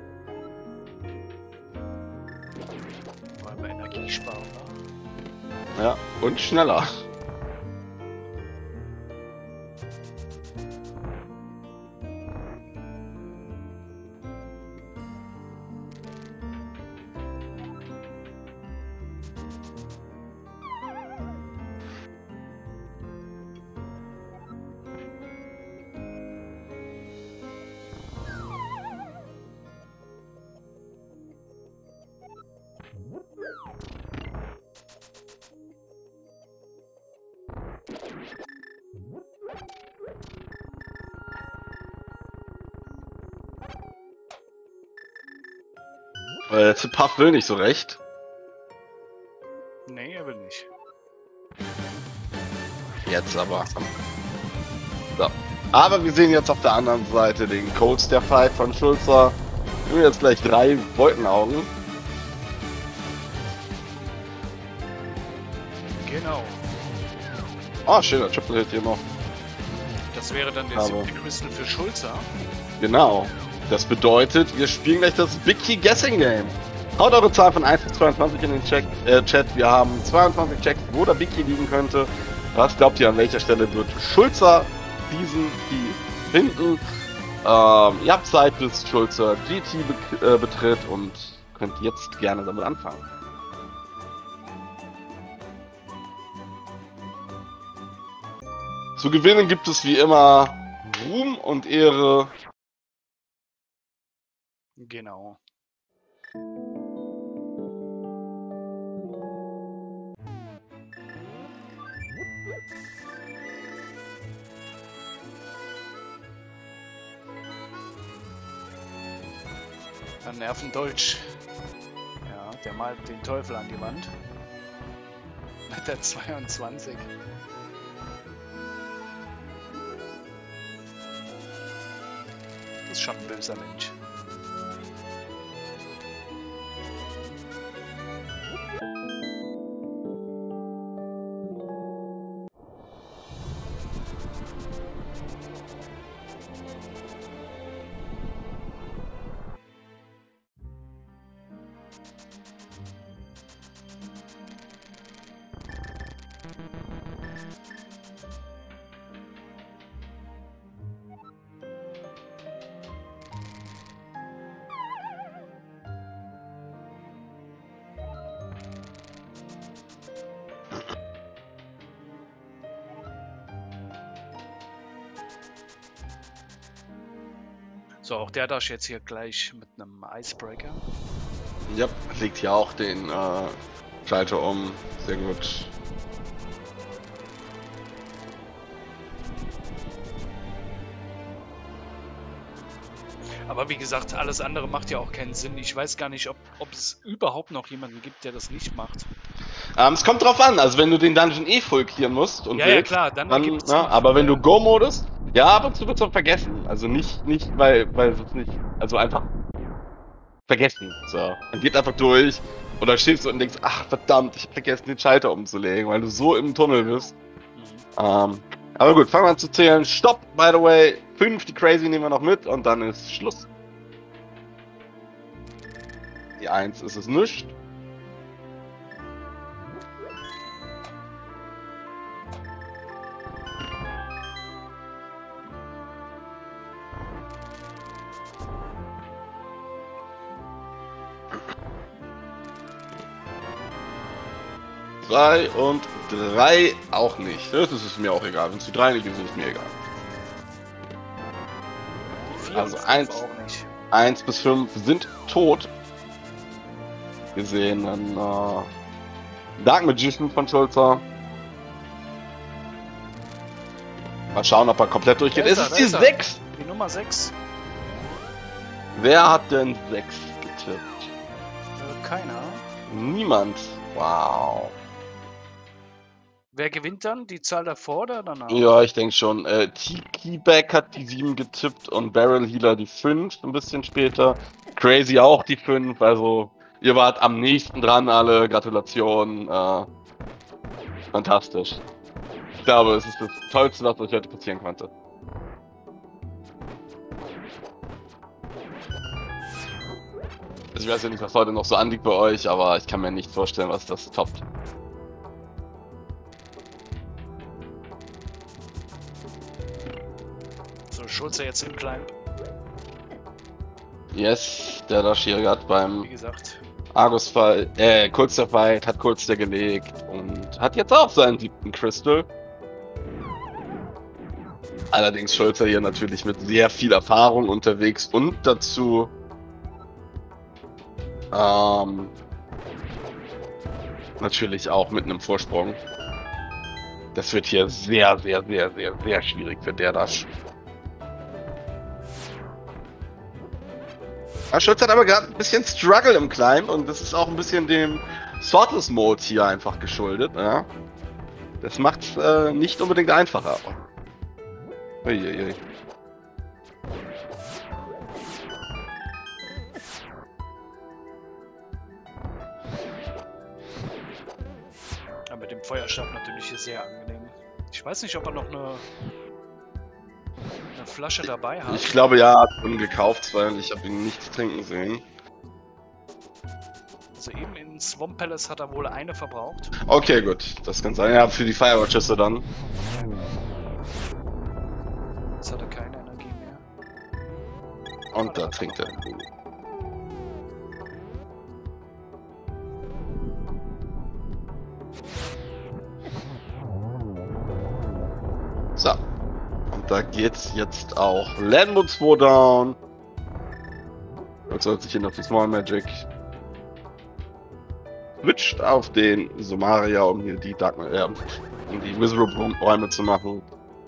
Wollen wir Energie sparen, ne? Ja, und schneller. Weil der Puff will nicht so recht. Nee, er will nicht. Jetzt aber. So. Aber wir sehen jetzt auf der anderen Seite den Coach der Fight von Schulzer. Wir haben jetzt gleich 3 Wolkenaugen. Genau. Oh, schöner Triple Hit hier noch. Das wäre dann der 7. Crystal für Schulzer. Genau. Das bedeutet, wir spielen gleich das Big Key Guessing Game. Haut eure Zahl von 1 bis 22 in den Chat. Wir haben 22 Checks, wo der Big Key liegen könnte. Was glaubt ihr, an welcher Stelle wird Schulzer diesen Key finden? Ihr habt Zeit, bis Schulzer GT betritt und könnt jetzt gerne damit anfangen. Zu gewinnen gibt es wie immer Ruhm und Ehre. Genau. Dann Nervendolch. Ja, der malt den Teufel an die Wand. Mit der 22. Das ist schon ein böser Mensch. So, auch der Dash jetzt hier gleich mit einem Icebreaker. Ja, legt hier auch den Schalter um. Sehr gut. Aber wie gesagt, alles andere macht ja auch keinen Sinn. Ich weiß gar nicht, ob es überhaupt noch jemanden gibt, der das nicht macht. Es kommt drauf an, also wenn du den Dungeon voll clearen musst und ja, willst, ja klar, dann gibt's na, aber wenn du Go-Modus, ja, ab und zu wird's auch vergessen. Also nicht weil es nicht, also einfach vergessen. So, man geht einfach durch und dann stehst du und denkst, ach verdammt, ich hab vergessen den Schalter umzulegen, weil du so im Tunnel bist. Aber gut, fangen wir an zu zählen. Stopp, by the way. 5, die Crazy nehmen wir noch mit und dann ist Schluss. Die 1 ist es nicht. Drei und 3 auch nicht. Das ist mir auch egal. Wenn es die 3 nicht ist, ist es mir egal. Also 1 bis 5 sind tot. Wir sehen dann Dark Magician von Schulzer. Mal schauen, ob er komplett durchgeht. Es ist die 6! Die Nummer 6. Wer hat denn 6 getippt? Keiner. Niemand. Wow. Wer gewinnt dann? Die Zahl davor oder danach? Ja, ich denke schon. Tiki-Back hat die 7 getippt und Barrel Healer die 5 ein bisschen später. Crazy auch die 5, also ihr wart am nächsten dran alle. Gratulation. Fantastisch. Ich glaube, es ist das Tollste, was euch heute passieren konnte. Ich weiß ja nicht, was heute noch so anliegt bei euch, aber ich kann mir nicht vorstellen, was das toppt. Schulze jetzt im Climb. Yes, der Dash hier gerade beim wie gesagt. Argus-Fight, Fight, hat kurz der gelegt und hat jetzt auch seinen 7. Crystal. Allerdings Schulze hier natürlich mit sehr viel Erfahrung unterwegs und dazu natürlich auch mit einem Vorsprung. Das wird hier sehr schwierig für der Dash. Schulze hat aber gerade ein bisschen Struggle im Climb und das ist auch ein bisschen dem Sortless Mode hier einfach geschuldet, ja. Das macht's nicht unbedingt einfacher. Uiuiui. Ja, mit dem Feuerstab natürlich hier sehr angenehm. Ich weiß nicht, ob er noch eine Flasche dabei hat. Ich glaube ja, hat ihn gekauft, weil ich habe ihn nicht trinken sehen. Also eben in Swamp Palace hat er wohl eine verbraucht. Okay, gut. Das kann sein. Ja, für die Firewatch-Schüsse dann. Jetzt hat er keine Energie mehr. Und da trinkt er. So. Und da geht's jetzt auch Landmund 2 down. Jetzt soll sich hin auf die Small Magic. Switcht auf den Somaria, um hier die um die Wizard-Räume zu machen.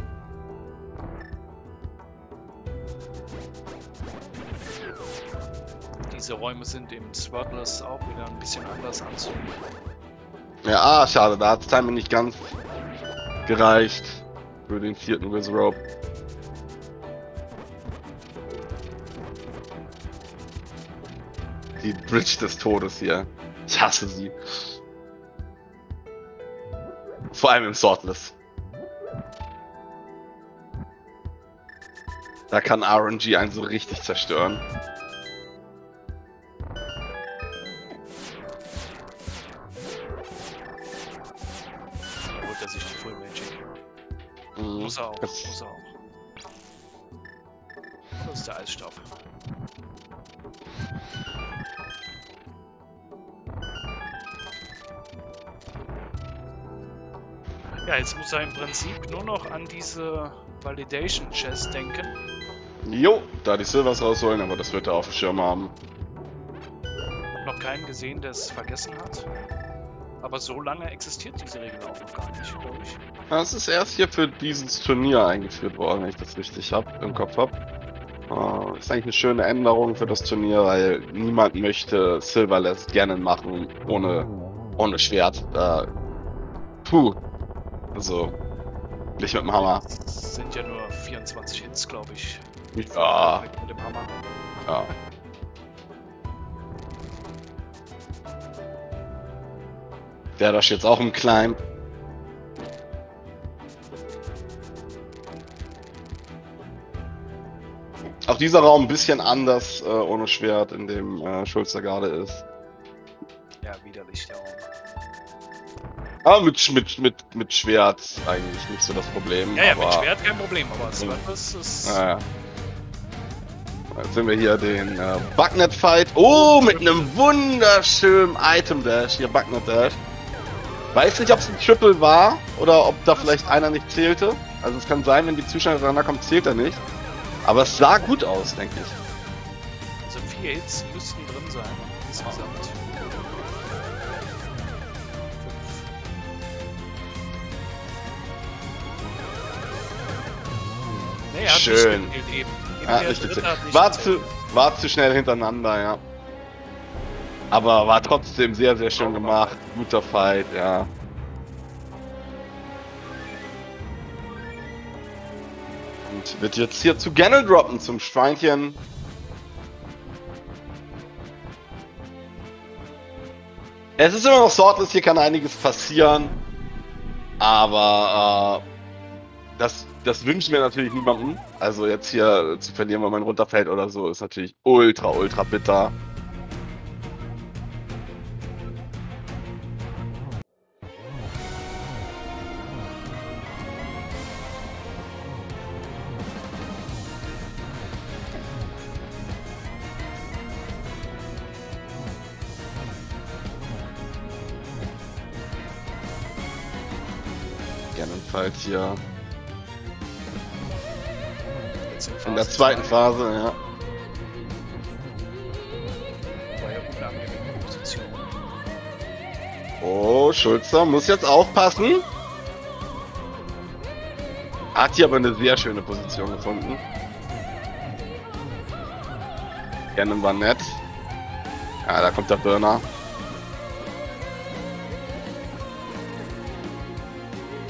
Diese Räume sind im Swordless auch wieder ein bisschen anders anzusehen. Ja, schade, da hat es Timing nicht ganz gereicht für den 4. Wizard. Die Bridge des Todes hier. Ich hasse sie. Vor allem im Swordless. Da kann RNG einen so richtig zerstören. Holt er sich die Full Magic. Mhm. Muss er auch. Muss er auch. Das ist der Eisstaub. Ja, jetzt muss er im Prinzip nur noch an diese Validation Chest denken. Jo, da die Silvers rausholen, aber das wird er auf dem Schirm haben. Hab noch keinen gesehen, der es vergessen hat. Aber so lange existiert diese Regel auch noch gar nicht, glaube ich. Das ist erst hier für dieses Turnier eingeführt worden, wenn ich das richtig im Kopf habe. Ist eigentlich eine schöne Änderung für das Turnier, weil niemand möchte Silverless gerne machen ohne Schwert. Puh. Also, nicht mit dem Hammer. Das sind ja nur 24 Hits, glaube ich. Ja. Mit dem Hammer. Ja. Der da steht jetzt auch im Climb. Auch dieser Raum ein bisschen anders ohne Schwert, in dem Schulze gerade ist. Ja, widerlich der Raum. Aber mit Schwert eigentlich nicht so das Problem. Ja, aber, mit Schwert kein Problem, aber das ist... Ja. Jetzt sehen wir hier den Bugnet-Fight. Oh, mit einem wunderschönen Item-Dash. Hier, Bugnet-Dash. Weiß nicht, ob es ein Triple war oder ob da vielleicht einer nicht zählte. Also es kann sein, wenn die Zuschauer aneinander kommen, zählt er nicht. Aber es sah gut aus, denke ich. Also 4 Hits müssten drin sein, insgesamt. 5. Nee, er hat Schön. nicht gezählt eben. Ja, nicht gezählt. War zu schnell hintereinander, ja. Aber war trotzdem sehr, sehr schön gemacht. Guter Fight, ja. Und wird jetzt hier zu Gennel droppen, zum Schweinchen. Es ist immer noch Swordless, hier kann einiges passieren. Aber das wünschen wir natürlich niemandem. Also jetzt hier zu verlieren, weil man runterfällt oder so, ist natürlich ultra, ultra bitter. Fight hier in der zweiten Phase, ja. War ja gut eine angenehme Position. Oh, Schulzer muss jetzt aufpassen. Hat hier aber eine sehr schöne Position gefunden. Gerne war nett. Ja, da kommt der Burner.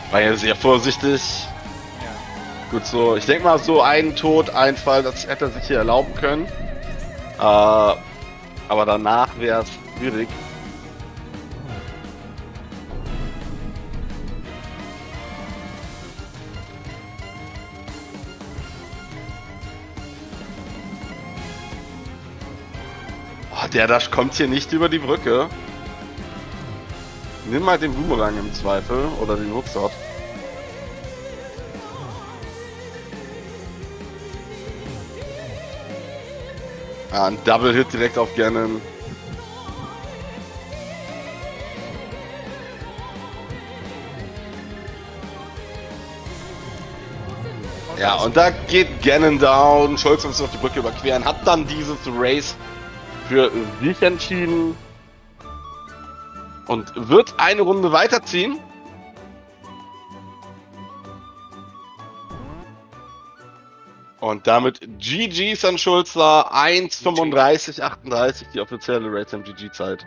War ja sehr vorsichtig. Ja. Gut so. Ich denke mal, so ein Tod, ein Fall, das hätte er sich hier erlauben können. Aber danach wäre es schwierig. Oh, der Dash kommt hier nicht über die Brücke. Nimm mal den Boomerang im Zweifel oder den Hookshot. Ah, ein Double Hit direkt auf Ganon. Ja, und da geht Ganon down. Schulz muss auf die Brücke überqueren, hat dann dieses Race für sich entschieden und wird eine Runde weiterziehen. Und damit GG's an Schulzer, 1:35:38 die offizielle Race MGG Zeit.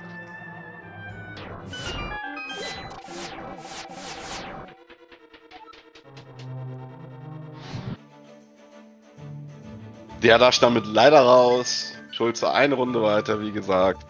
Der da damit leider raus. Schulze eine Runde weiter, wie gesagt.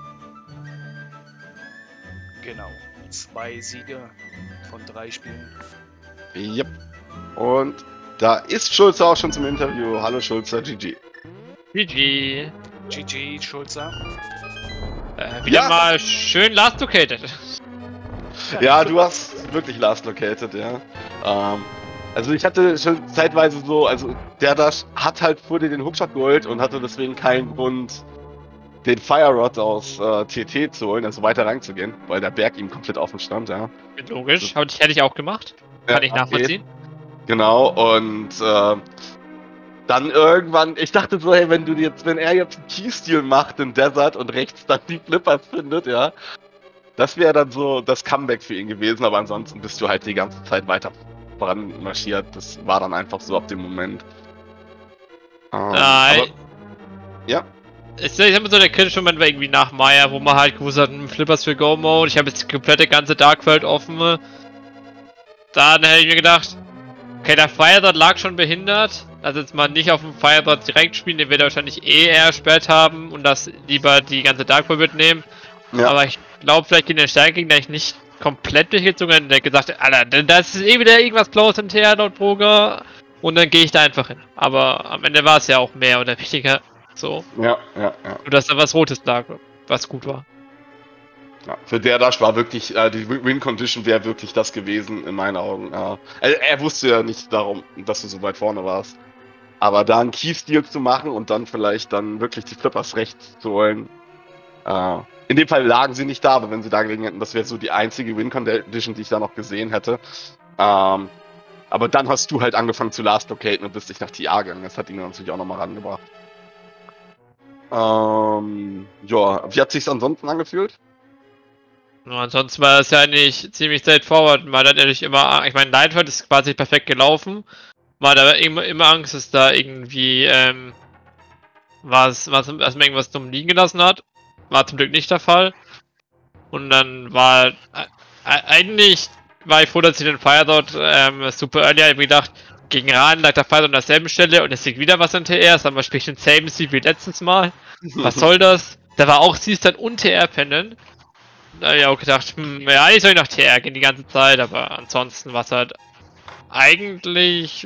Genau. 2 Siege von 3 Spielen. Yep. Und da ist Schulze auch schon zum Interview. Hallo Schulze, GG. GG. GG, Schulzer. Wieder Ja. mal schön last located. Ja, du hast wirklich last located, ja. Also ich hatte schon zeitweise so, also der Dash hat halt vor dir den Hookshot geholt und hatte deswegen keinen Grund, den Fire Rod aus TT zu holen, also weiter reinzugehen, weil der Berg ihm komplett offen stand, ja. Logisch, hätte ich auch gemacht. Kann ich nachvollziehen. Genau, und dann irgendwann, ich dachte so, hey, wenn er jetzt einen Keysteel macht im Desert und rechts dann die Flippers findet, ja, das wäre dann so das Comeback für ihn gewesen, aber ansonsten bist du halt die ganze Zeit weiter voran marschiert. Das war dann einfach so ab dem Moment. Aber, ja. Ich sag mal so, der kritische Moment war irgendwie nach Maya, wo man halt gewusst hat, Flippers für Go-Mode, ich habe jetzt die komplette ganze Darkworld offen. Dann hätte ich mir gedacht, okay, der Firebird lag schon behindert. Also jetzt mal nicht auf dem Firebird direkt spielen, den wird er wahrscheinlich eher spät haben und das lieber die ganze Darkworld mitnehmen. Ja. Aber ich glaube, vielleicht gegen den Stärkegner ich nicht komplett durchgezogen, der gesagt hat, Alter, das ist eh wieder irgendwas Blaues hinterher laut Broger. Und dann gehe ich da einfach hin. Aber am Ende war es ja auch mehr oder weniger so. Ja. Nur dass da was Rotes lag, was gut war. Ja, für der Dash war wirklich, die Win-Condition wäre wirklich das gewesen, in meinen Augen. Er wusste ja nicht darum, dass du so weit vorne warst. Aber da einen Keysteel zu machen und dann vielleicht dann wirklich die Flippers rechts zu holen. In dem Fall lagen sie nicht da, aber wenn sie da gelegen hätten, das wäre so die einzige Win-Condition, die ich da noch gesehen hätte. Aber dann hast du halt angefangen zu last locaten und bist dich nach TA gegangen. Das hat ihn natürlich auch nochmal rangebracht. Ja, wie hat sich's ansonsten angefühlt? Ja, ansonsten war das ja eigentlich ziemlich straightforward. Man hat natürlich immer, ich meine, Nightfall ist quasi perfekt gelaufen. Man hat aber immer Angst, dass da irgendwie, was man irgendwas dumm liegen gelassen hat. War zum Glück nicht der Fall. Und dann war, eigentlich war ich froh, dass ich den Fire dort, super early habe gedacht, gegen Rahn lag der Fire an derselben Stelle und es liegt wieder was an TR, das haben wir sprich den same Seed wie letztes Mal. Was soll das? Da war auch Seastan und TR pennen. Da hab ich auch gedacht, ja, ich soll nach TR gehen die ganze Zeit, aber ansonsten war es halt eigentlich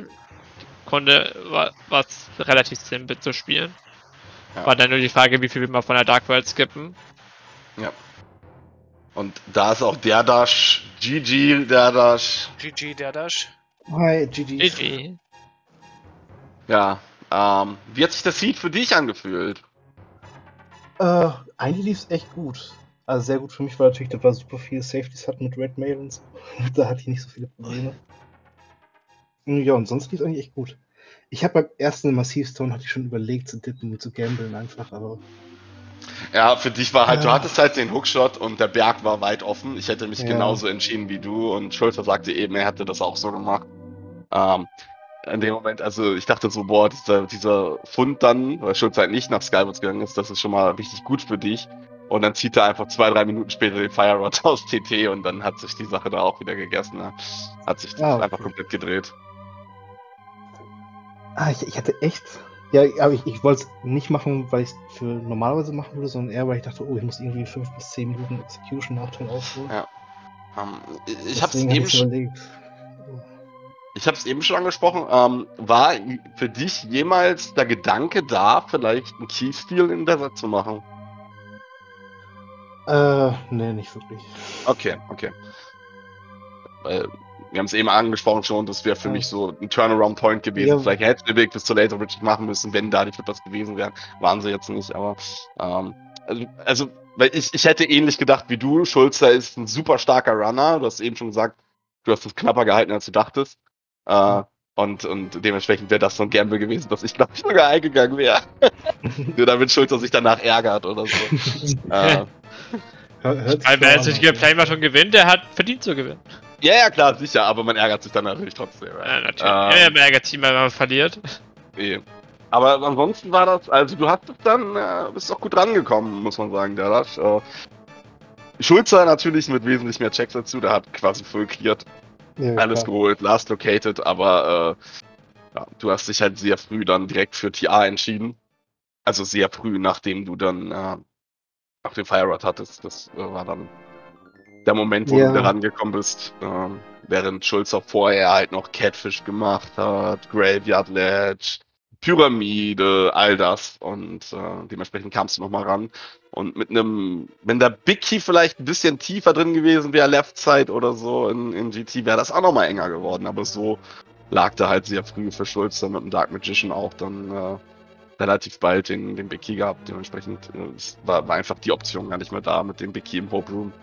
war es relativ simpel zu spielen. Ja. War dann nur die Frage, wie viel will man von der Dark World skippen. Ja. Und da ist auch der Dash, GG, der Dash. GG, der Dash. Hi, GG. GG. Ja, wie hat sich das Seed für dich angefühlt? Eigentlich lief es echt gut. Also sehr gut für mich, weil natürlich da war super viele Safeties hat mit Red Mail und so. Da hatte ich nicht so viele Probleme. Ja, und sonst lief es eigentlich echt gut. Ich habe beim ersten Massivstone hatte ich schon überlegt zu dippen und zu gamblen einfach, aber. Ja, für dich war halt, du hattest halt den Hookshot und der Berg war weit offen. Ich hätte mich genauso entschieden wie du und Schulter sagte eben, er hätte das auch so gemacht. In dem Moment, also ich dachte so, boah, dieser Fund dann, weil Schulz halt nicht nach Skywoods gegangen ist, das ist schon mal richtig gut für dich. Und dann zieht er einfach 2-3 Minuten später den Fire Rod aus TT und dann hat sich die Sache da auch wieder gegessen. Ne? Hat sich das einfach komplett gedreht. Ich hatte echt. Ja, aber ich wollte es nicht machen, weil ich es für normalerweise machen würde, sondern eher, weil ich dachte, oh, ich muss irgendwie 5 bis 10 Minuten Execution Nachteil aufholen. Ja. Ich hab's eben schon angesprochen. War für dich jemals der Gedanke da, vielleicht einen Keysteel in Desert zu machen? Nee, nicht wirklich. Okay. Wir haben es eben angesprochen schon, das wäre für mich so ein Turnaround-Point gewesen. Ja. Vielleicht hätte den Weg bis zur Later Bridge machen müssen, wenn da die Flippers gewesen wären. Waren sie jetzt nicht, aber also weil ich hätte ähnlich gedacht wie du. Schulzer ist ein super starker Runner. Du hast eben schon gesagt, du hast es knapper gehalten, als du dachtest. Und dementsprechend wäre das so ein Gamble gewesen, dass ich, glaube ich, sogar eingegangen wäre. Nur damit Schulzer sich danach ärgert oder so. Wer jetzt nicht Play mal schon gewinnt, der hat verdient zu gewinnen. Ja, klar, sicher, aber man ärgert sich dann natürlich trotzdem. Ja, natürlich. Ja, man ärgert sich, wenn man verliert. Aber ansonsten war das, also du hast es dann, bist auch gut rangekommen, muss man sagen, der Rush. Schulzer natürlich mit wesentlich mehr Checks dazu, der hat quasi full cleared. Ja, alles geholt, last located, aber du hast dich halt sehr früh dann direkt für TA entschieden. Also sehr früh, nachdem du dann auf den Fire Rod hattest. Das war dann der Moment, wo du da rangekommen bist. Während Schulzer vorher halt noch Catfish gemacht hat, Graveyard Ledge, Pyramide, all das. Und dementsprechend kamst du nochmal ran. Und mit einem, wenn der Big Key vielleicht ein bisschen tiefer drin gewesen wäre, Left Side oder so in GT, wäre das auch nochmal enger geworden. Aber so lag da halt sehr früh für Schulzer mit dem Dark Magician auch dann relativ bald den Big Key gehabt. Dementsprechend war einfach die Option gar nicht mehr da mit dem Big Key im Hope Room.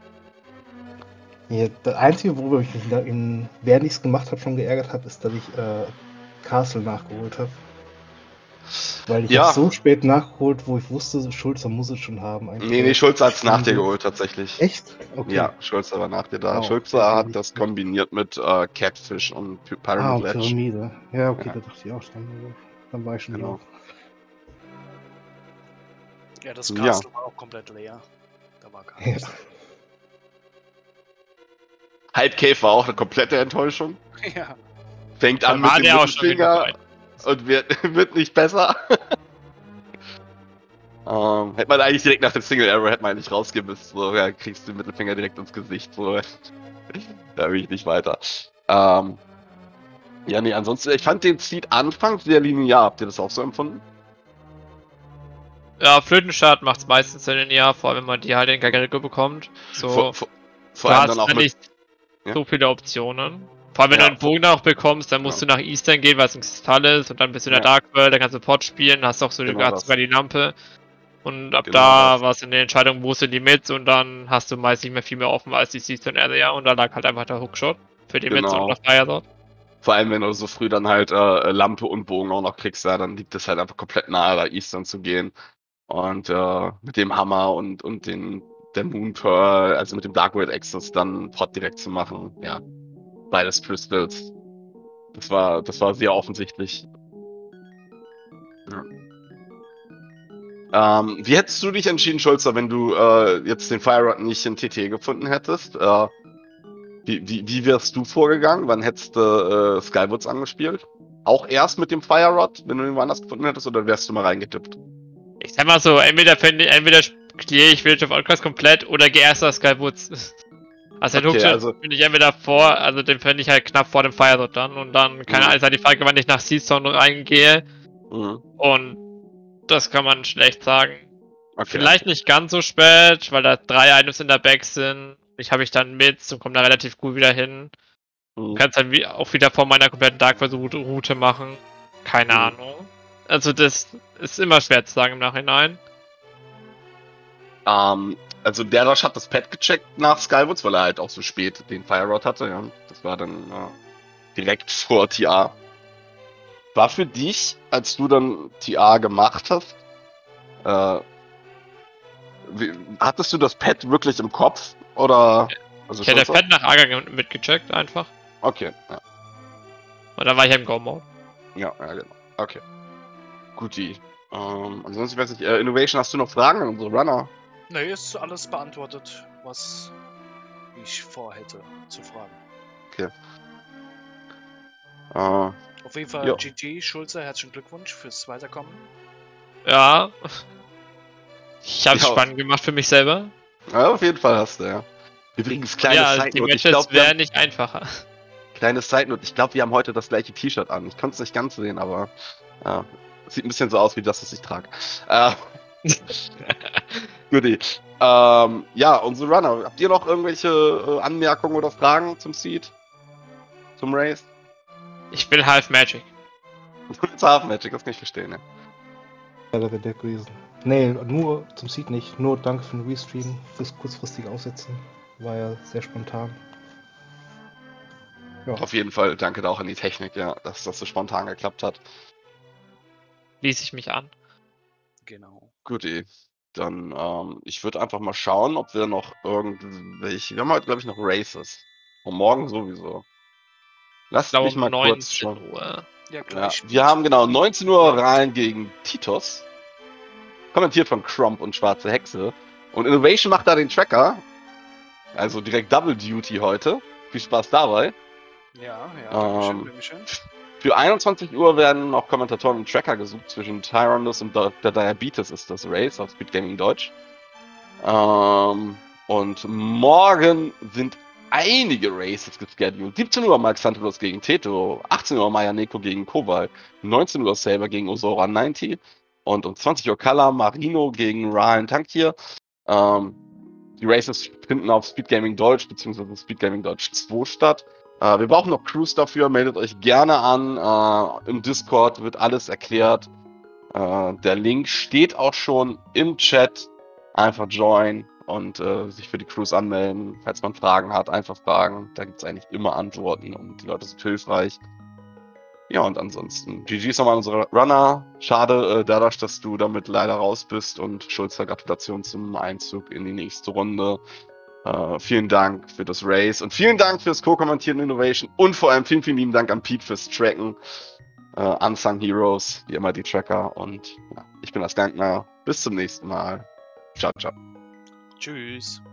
Ja, das Einzige, worüber ich mich während ich es gemacht habe, schon geärgert habe, ist, dass ich Castle nachgeholt habe. Weil ich habe so spät nachgeholt, wo ich wusste, Schulzer muss es schon haben. Nee, Schulzer hat es nach dir geholt, tatsächlich. Echt? Okay. Ja, Schulzer war nach dir da. Schulzer hat das kombiniert mit Catfish und Pyramid Ledge. Pyramide. Ja, okay, da dachte ich auch schon. Dann war ich schon genau. Ja, das Castle war auch komplett leer. Da war gar nichts. Hype Cave war auch eine komplette Enttäuschung. Ja. Fängt an mit dem Mittelfinger und wird nicht besser. Hätte man eigentlich direkt nach dem Single Arrow hätte man eigentlich rausgemisst. So, ja, kriegst du den Mittelfinger direkt ins Gesicht. So. Da will ich nicht weiter. Ja, nee, ansonsten, ich fand den Seed anfangs sehr linear. Habt ihr das auch so empfunden? Ja, Flötenstart macht's meistens linear, vor allem wenn man die halt in Kageriko bekommt. So, vor allem dann auch mit so viele Optionen. Vor allem, wenn du einen Bogen auch bekommst, dann musst du nach Eastern gehen, weil es ein Kristall ist, und dann bist du in der Dark World, dann kannst du Pot spielen, hast auch sogar die Lampe. Und ab da war es in der Entscheidung, wo sind die Mids, und dann hast du meist nicht mehr viel mehr offen als die Eastern Area, und da lag halt einfach der Hookshot für die Mids und das Fire dort. Vor allem, wenn du so früh dann halt Lampe und Bogen auch noch kriegst, ja, dann liegt es halt einfach komplett nahe, da Eastern zu gehen. Und mit dem Hammer und der Moon Pearl, also mit dem Dark World Access, dann Pot direkt zu machen, ja. Beides Crystals. Das war sehr offensichtlich. Ja. Wie hättest du dich entschieden, Schulzer, wenn du jetzt den Fire Rod nicht in TT gefunden hättest? Wie wärst du vorgegangen? Wann hättest du Skywoods angespielt? Auch erst mit dem Fire Rod, wenn du ihn woanders gefunden hättest, oder wärst du mal reingetippt? Ich sag mal so, entweder clear ich Village of Outcast komplett oder gehe erst nach Skywoods. Also den Hookshot finde ich entweder also den finde ich halt knapp vor dem Fire Dot dann, und dann keine Ahnung, die Frage, wann ich nach Seastone reingehe. Und das kann man schlecht sagen. Vielleicht nicht ganz so spät, weil da 3 Items in der Back sind. Ich habe ich dann mit und komme da relativ gut wieder hin. Du kannst dann auch wieder vor meiner kompletten Dark Route machen. Keine Ahnung. Also das ist immer schwer zu sagen im Nachhinein. Also der Rush hat das Pad gecheckt nach Skywoods, weil er halt auch so spät den Fire Rod hatte, ja. Das war dann direkt vor TA. War für dich, als du dann TA gemacht hast, hattest du das Pad wirklich im Kopf? Oder? Also ich hätte das Pad nach Aga mitgecheckt einfach. Okay, ja. Und dann war ich im Go-Mode. Ja, genau. Okay. Guti. Ansonsten weiß ich, Innovation, hast du noch Fragen an unsere Runner? Nee, ist alles beantwortet, was ich vorhätte zu fragen. Auf jeden Fall Ja. GG, Schulze, herzlichen Glückwunsch fürs Weiterkommen. Ja. Ich hab's Ja. spannend gemacht für mich selber. Ja, auf jeden Fall hast du, ja. Übrigens, kleine Ja, Side die Note. Ich Matches glaube, wir wären haben, nicht einfacher. kleine Side Note. Ich glaube, wir haben heute das gleiche T-Shirt an. Ich konnte es nicht ganz sehen, aber ja, sieht ein bisschen so aus wie das, was ich trage. Goodie. Ja, unsere Runner. Habt ihr noch irgendwelche Anmerkungen oder Fragen zum Seed? Zum Race? Ich bin Half Magic. It's Half Magic, das kann ich verstehen, ja. Ja, das wäre der gewesen. Nee, nur zum Seed nicht. Nur danke für den Restream, fürs kurzfristige Aussetzen. War ja sehr spontan. Ja. Auf jeden Fall danke da auch an die Technik, ja, dass das so spontan geklappt hat. Schließe ich mich an. Genau. Goodie. Dann, ich würde einfach mal schauen, ob wir noch irgendwelche. Wir haben heute, glaube ich, noch Races. Und morgen sowieso. Lasst Ich glaube mich mal um kurz 19 schauen. Uhr. Ja, Ja, gleich. wir haben genau 19 Uhr rein gegen Titos. Kommentiert von Cromp und Schwarze Hexe. Und Innovation macht da den Tracker. Also direkt Double Duty heute. Viel Spaß dabei. Ja, dankeschön, dankeschön. Für 21 Uhr werden noch Kommentatoren und Tracker gesucht. Zwischen Tyrannus und der Diabetes ist das Race auf Speed Gaming Deutsch. Und morgen sind einige Races gescheduled. 17 Uhr Mark Santos gegen Teto, 18 Uhr Maya Neko gegen Kobalt, 19 Uhr Saber gegen Osora 90 und um 20 Uhr Kala Marino gegen Ryan Tankir. Die Races finden auf Speed Gaming Deutsch bzw. Speed Gaming Deutsch 2 statt. Wir brauchen noch Crews dafür, meldet euch gerne an. Im Discord wird alles erklärt. Der Link steht auch schon im Chat. Einfach join und sich für die Crews anmelden. Falls man Fragen hat, einfach fragen. Da gibt es eigentlich immer Antworten und die Leute sind hilfreich. Ja, und ansonsten, GG's nochmal an unsere Runner. Schade, dadurch, dass du damit leider raus bist und Schulzer, Gratulation zum Einzug in die nächste Runde. Vielen Dank für das Race und vielen Dank fürs Co-Kommentieren Innovation und vor allem vielen, vielen lieben Dank an Pete fürs Tracken. Unsung Heroes, wie immer die Tracker und ja, ich bin das Gankner. Bis zum nächsten Mal. Ciao, ciao. Tschüss.